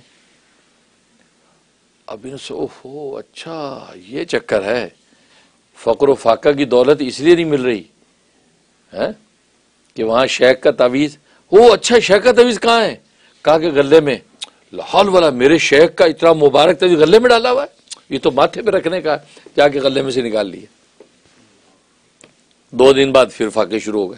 Speaker 1: اب ان سے اوہو اچھا یہ چکر ہے، فقر و فاقہ کی دولت اس لیے نہیں مل رہی ہے کہ وہاں شیخ کا تعویذ. وہ اچھا شیخ کا تعویذ کہاں ہے؟ کہا کہ غلے میں. لاحول والا میرے شیخ کا اتنا مبارک تعویذ غلے میں ڈالا ہوا ہے، یہ تو ماتھے پہ رکھنے کا، جا کے غلے میں سے نکال لیے. دو دن بعد پھر فاقے شروع ہو گئے.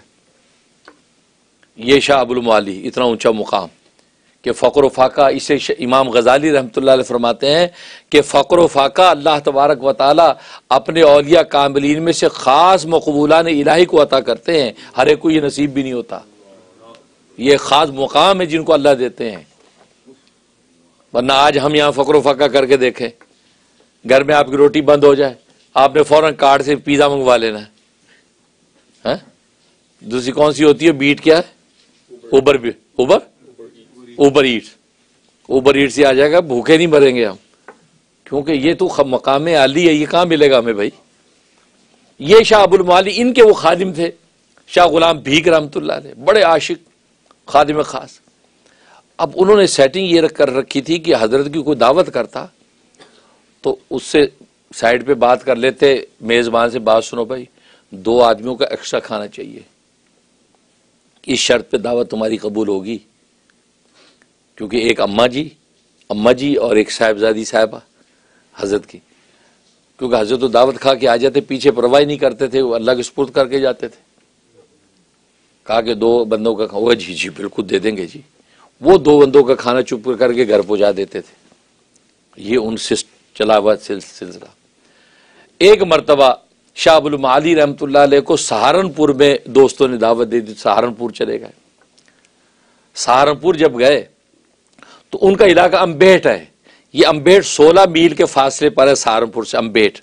Speaker 1: یہ شاہ ابو المعالی اتنا اونچا مقام کہ فقر و فاقہ، اسے امام غزالی رحمۃ اللہ علیہ فرماتے ہیں کہ فقر و فاقہ اللہ تبارک و تعالی اپنے اولیاء کاملین میں سے خاص مقبولان الہی کو عطا کرتے ہیں، ہر ایک کو یہ نصیب بھی نہیں ہوتا. یہ خاص مقام ہے جن کو اللہ دیتے ہیں. ورنہ آج ہم یہاں فقر و فاقہ کر کے دیکھیں، گھر میں آپ کی روٹی بند ہو جائے، آپ نے فوراً کارڈ سے پیزا منگوا لینا ہے. دوسری کون سی ہوتی ہے؟ بیٹ کیا ہے؟ اوبر بھی Uber Uber Eats Uber Eat سے آ جائے گا، بھوکے نہیں مریں گے ہم، کیونکہ یہ تو مقام عالی ہے، یہ کہاں ملے گا ہمیں بھائی. یہ شاہ ابو المعالی ان کے وہ خادم تھے، شاہ غلام بھیک رحمۃ اللہ علیہ، بڑے عاشق خادم خاص. اب انہوں نے سیٹنگ یہ کر رکھی تھی کہ حضرت کی کوئی دعوت کرتا تو اس سے سائڈ پہ بات کر لیتے، میزبان سے بات سنو بھائی دو آدمیوں کا ایکسٹرا کھانا چاہیے، اس شرط پہ دعوت تمہاری قبول ہوگی. کیونکہ ایک اماں جی اماں جی اور ایک صاحبزادی صاحبہ حضرت کی، کیونکہ حضرت تو دعوت کھا کے آ جاتے، پیچھے پرواہ نہیں کرتے تھے، وہ اللہ کے سپرد کر کے جاتے تھے. کہا کہ دو بندوں کا کھانا، جی جی بالکل دے دیں گے جی. وہ دو بندوں کا کھانا چپ کر کے گھر پہنچا دیتے تھے. یہ ان سے چلا ہوا سلسلہ. ایک مرتبہ شاہ ابو المعالی رحمۃ اللہ علیہ کو سہارنپور میں دوستوں نے دعوت دے دی، سہارنپور چلے گئے. سہارنپور جب گئے تو ان کا علاقہ امبیٹ ہے. یہ امبیٹ سولہ میل کے فاصلے پر ہے سہارنپور سے امبیٹ.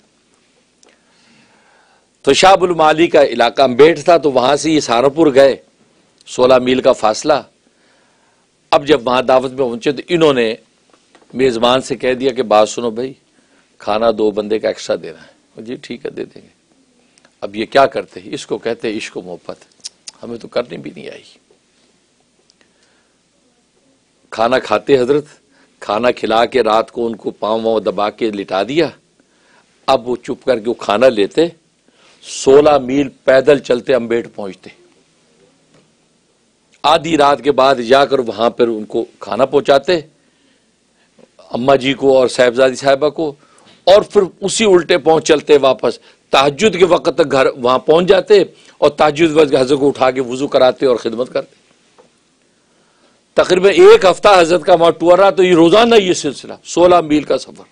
Speaker 1: تو شاہ ابو المعالی کا علاقہ امبیٹ تھا، تو وہاں سے یہ سہارنپور گئے، سولہ میل کا فاصلہ. اب جب وہاں دعوت میں پہنچے تو انہوں نے میزبان سے کہہ دیا کہ بات سنو بھائی، کھانا دو بندے کا ایکسٹرا دینا ہے، جی ٹھیک ہے دے دیں گے۔ اب یہ کیا کرتے ہیں؟ اس کو کہتے ہیں عشق و محبت، ہمیں تو کرنی بھی نہیں آئی۔ کھانا کھاتے حضرت، کھانا کھلا کے رات کو ان کو پاؤں واؤں دبا کے لٹا دیا، اب وہ چپ کر کے وہ کھانا لیتے، سولہ میل پیدل چلتے امبیڈ پہنچتے، آدھی رات کے بعد جا کر وہاں پر ان کو کھانا پہنچاتے، اماں جی کو اور صاحبزادی صاحبہ کو، اور پھر اسی الٹے پہنچ چلتے واپس، تہجد کے وقت تک گھر وہاں پہنچ جاتے، اور تہجد وقت حضرت کو اٹھا کے وضو کراتے اور خدمت کرتے۔ تقریباً ایک ہفتہ حضرت کا وہاں ٹور رہا، تو یہ روزانہ یہ سلسلہ، سولہ میل کا سفر۔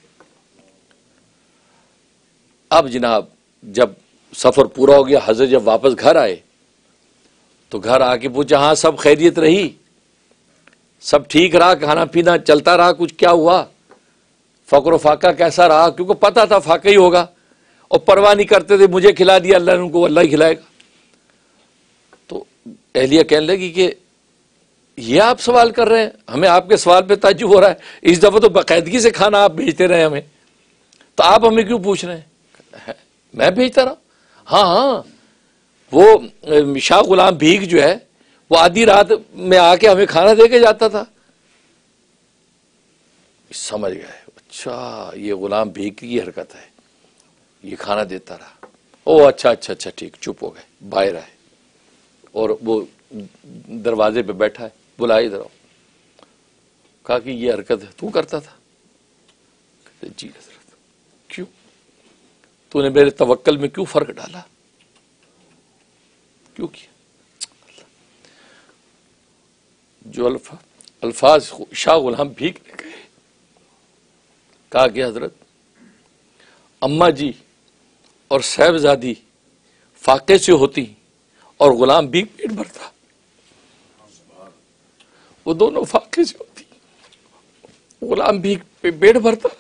Speaker 1: اب جناب جب سفر پورا ہو گیا، حضرت جب واپس گھر آئے تو گھر آ کے پوچھا ہاں سب خیریت رہی، سب ٹھیک رہا، کھانا پینا چلتا رہا، کچھ کیا ہوا، فقر و فاقہ کیسا رہا؟ کیونکہ پتا تھا فاقہ ہی ہوگا، اور پرواہ نہیں کرتے تھے، مجھے کھلا دیا اللہ نے، ان کو اللہ ہی کھلائے گا۔ تو اہلیہ کہنے لگی کہ یہ آپ سوال کر رہے ہیں، ہمیں آپ کے سوال پہ تعجب ہو رہا ہے، اس دفعہ تو باقاعدگی سے کھانا آپ بھیجتے رہے ہمیں، تو آپ ہمیں کیوں پوچھ رہے ہیں؟ میں بھیجتا رہا؟ ہاں ہاں، وہ شاہ غلام بھیگ جو ہے وہ آدھی رات میں آ کے ہمیں کھانا دے کے جاتا تھا۔ سمجھ گئے، اچھا یہ غلام بھیگ کی حرکت ہے، یہ کھانا دیتا رہا، او اچھا اچھا اچھا ٹھیک، چپ ہو گئے، باہر آئے، اور وہ دروازے پہ بیٹھا ہے، بلایا ادھر آؤ، کہا کہ یہ حرکت ہے تو کرتا تھا؟ کہتے جی حضرت۔ کیوں؟ تو نے میرے توکل میں کیوں فرق ڈالا؟ کیوں کیا؟ جو الفاظ شاہ غلام بھیگ نے کہے، کہا کہ حضرت اماں جی اور صاحبزادی فاقے سے ہوتی اور غلام بھیگ پیٹ بھرتا، وہ دونوں فاقے سے ہوتی، غلام بھیگ پیٹ بھرتا،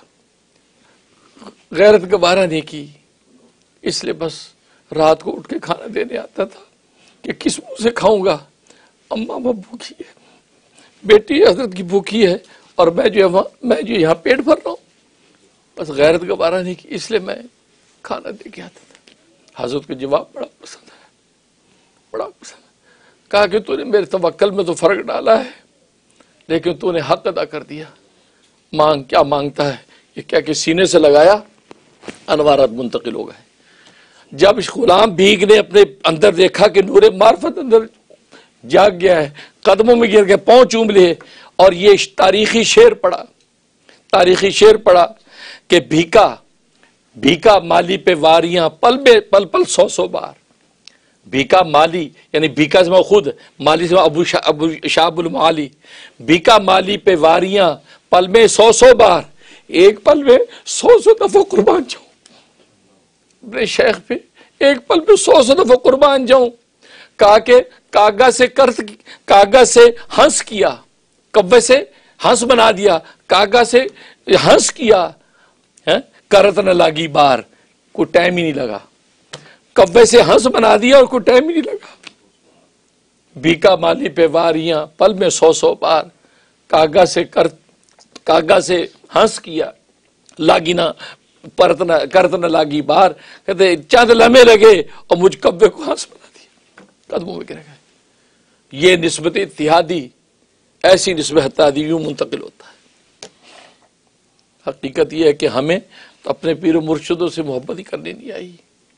Speaker 1: غیرت گوارا نہیں کی، اس لیے بس رات کو اٹھ کے کھانا دینے آتا تھا کہ کس منہ سے کھاؤں گا، اماں وہ بھوکی ہے، بیٹی حضرت کی بھوکی ہے، اور میں جو ہے میں جو یہاں پیٹ بھر رہا ہوں، بس غیرت گوارا نہیں کی، اس لیے میں کھانا دے کے آتا تھا۔ حضرت کا جواب بڑا پسند ہے، بڑا پسند ہے، کہا کہ تو نے میرے توکل میں تو فرق ڈالا ہے، لیکن تو نے حق ادا کر دیا، مانگ کیا مانگتا ہے، یہ کیا کہ سینے سے لگایا، انوارات منتقل ہو گئے۔ جب اس غلام بھیگ نے اپنے اندر دیکھا کہ نور معرفت اندر جاگ گیا ہے، قدموں میں گر گئے، پاؤں چوم لیے، اور یہ تاریخی شعر پڑا، تاریخی شعر پڑا کہ بھیکا بھیکا مالی پہ واریاں پل بے پل پل سو سو بار، بھیکا مالی یعنی بھیکا سے خود، مالی سے ابو شا ابو شاب المعالی، بھیکا مالی پہ واریاں پل میں سو سو بار، ایک پل میں سو سو دفعہ قربان جاؤں، اپنے شیخ پہ ایک پل پہ سو سو دفعہ قربان جاؤں۔ کہا کہ کاغذ سے کرت کاغذ سے ہنس کیا، کبے سے ہنس بنا دیا، کاغذ سے ہنس کیا، کرت نہ لاگی بار، کوئی ٹائم ہی نہیں لگا، کبے سے ہنس بنا دیا اور کوئی ٹائم ہی نہیں لگا، بھیکا مالی پہ واریاں پل میں سو سو بار، کاغذ سے کرت کاغذ سے ہنس کیا، لاگی نہ پرت نہ کرت نہ لاگی بار، کہتے چند لمحے لگے اور مجھ کبے کو ہنس بنا دیا، قدموں میں گر گئے۔ یہ نسبت اتحادی، ایسی نسبت اتحادی یوں منتقل ہوتا ہے۔ حقیقت یہ ہے کہ ہمیں تو اپنے پیر و مرشدوں سے محبت ہی کرنے نہیں آئی،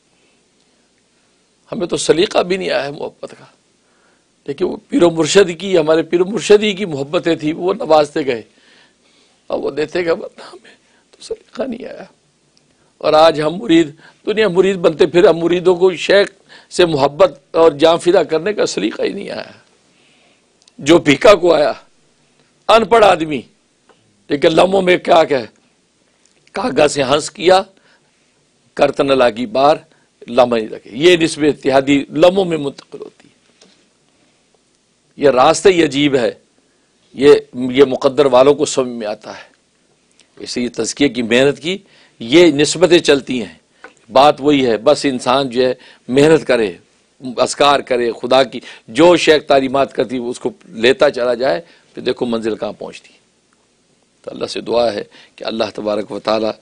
Speaker 1: ہمیں تو سلیقہ بھی نہیں آیا ہے محبت کا، لیکن وہ پیر و مرشد کی، ہمارے پیر و مرشد ہی کی محبتیں تھیں، وہ نوازتے گئے اور وہ دیتے گئے، ورنہ ہمیں تو سلیقہ نہیں آیا۔ اور آج ہم مرید، دنیا مرید بنتے پھر ہم مریدوں کو شیخ سے محبت اور جان فدا کرنے کا سلیقہ ہی نہیں آیا۔ جو بھیکا کو آیا، ان پڑھ آدمی، لیکن لمحوں میں کیا کہ کاغذ سے ہنس کیا، کرت نہ لاگی بار، لمحہ نہیں لگے۔ یہ نسبت اتحادی لمحوں میں منتقل ہوتی ہے۔ یہ راستہ ہی عجیب ہے، یہ یہ مقدر والوں کو سمجھ میں آتا ہے، اس لیے تزکیے کی محنت کی یہ نسبتیں چلتی ہیں۔ بات وہی ہے، بس انسان جو ہے محنت کرے، اذکار کرے، خدا کی جو شیخ تعلیمات کرتی اس کو لیتا چلا جائے، پھر دیکھو منزل کہاں پہنچتی ہے۔ تو اللہ سے دعا ہے کہ اللہ تبارک و تعالی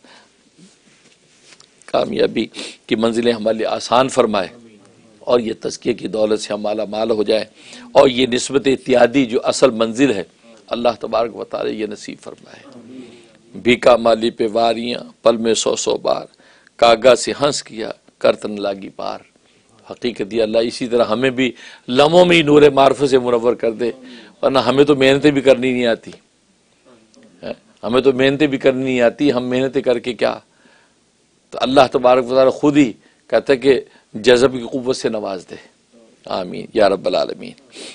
Speaker 1: کامیابی کی منزلیں ہمارے لیے آسان فرمائے اور یہ تزکیے کی دولت سے ہم مالا مال ہو جائیں، اور یہ نسبت اتحادی جو اصل منزل ہے اللہ تبارک و تعالی یہ نصیب فرمائے۔ بھیکا مالی پہ واریاں پل میں سو سو بار، کاغا سے ہنس کیا کرتن لاگی پار۔ حقیقت یہ اللہ اسی طرح ہمیں بھی لمحوں میں ہی نور معرفت سے منور کر دے، ورنہ ہمیں تو محنتیں بھی کرنی نہیں آتی، ہمیں تو محنتیں بھی کرنی نہیں آتی، ہم محنتیں کر کے کیا؟ تو اللہ تبارک و تعالی خود ہی کہتا ہے کہ جذب کی قوت سے نواز دے، آمین یا رب العالمین۔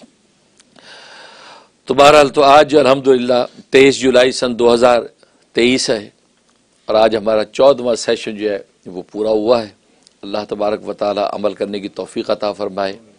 Speaker 1: تو بہرحال تو آج الحمدللہ تیئیس جولائی سن دو ہزار تیئیس ہے، اور آج ہمارا چودواں سیشن جو ہے وہ پورا ہوا ہے۔ اللہ تبارک و تعالی عمل کرنے کی توفیق عطا فرمائے۔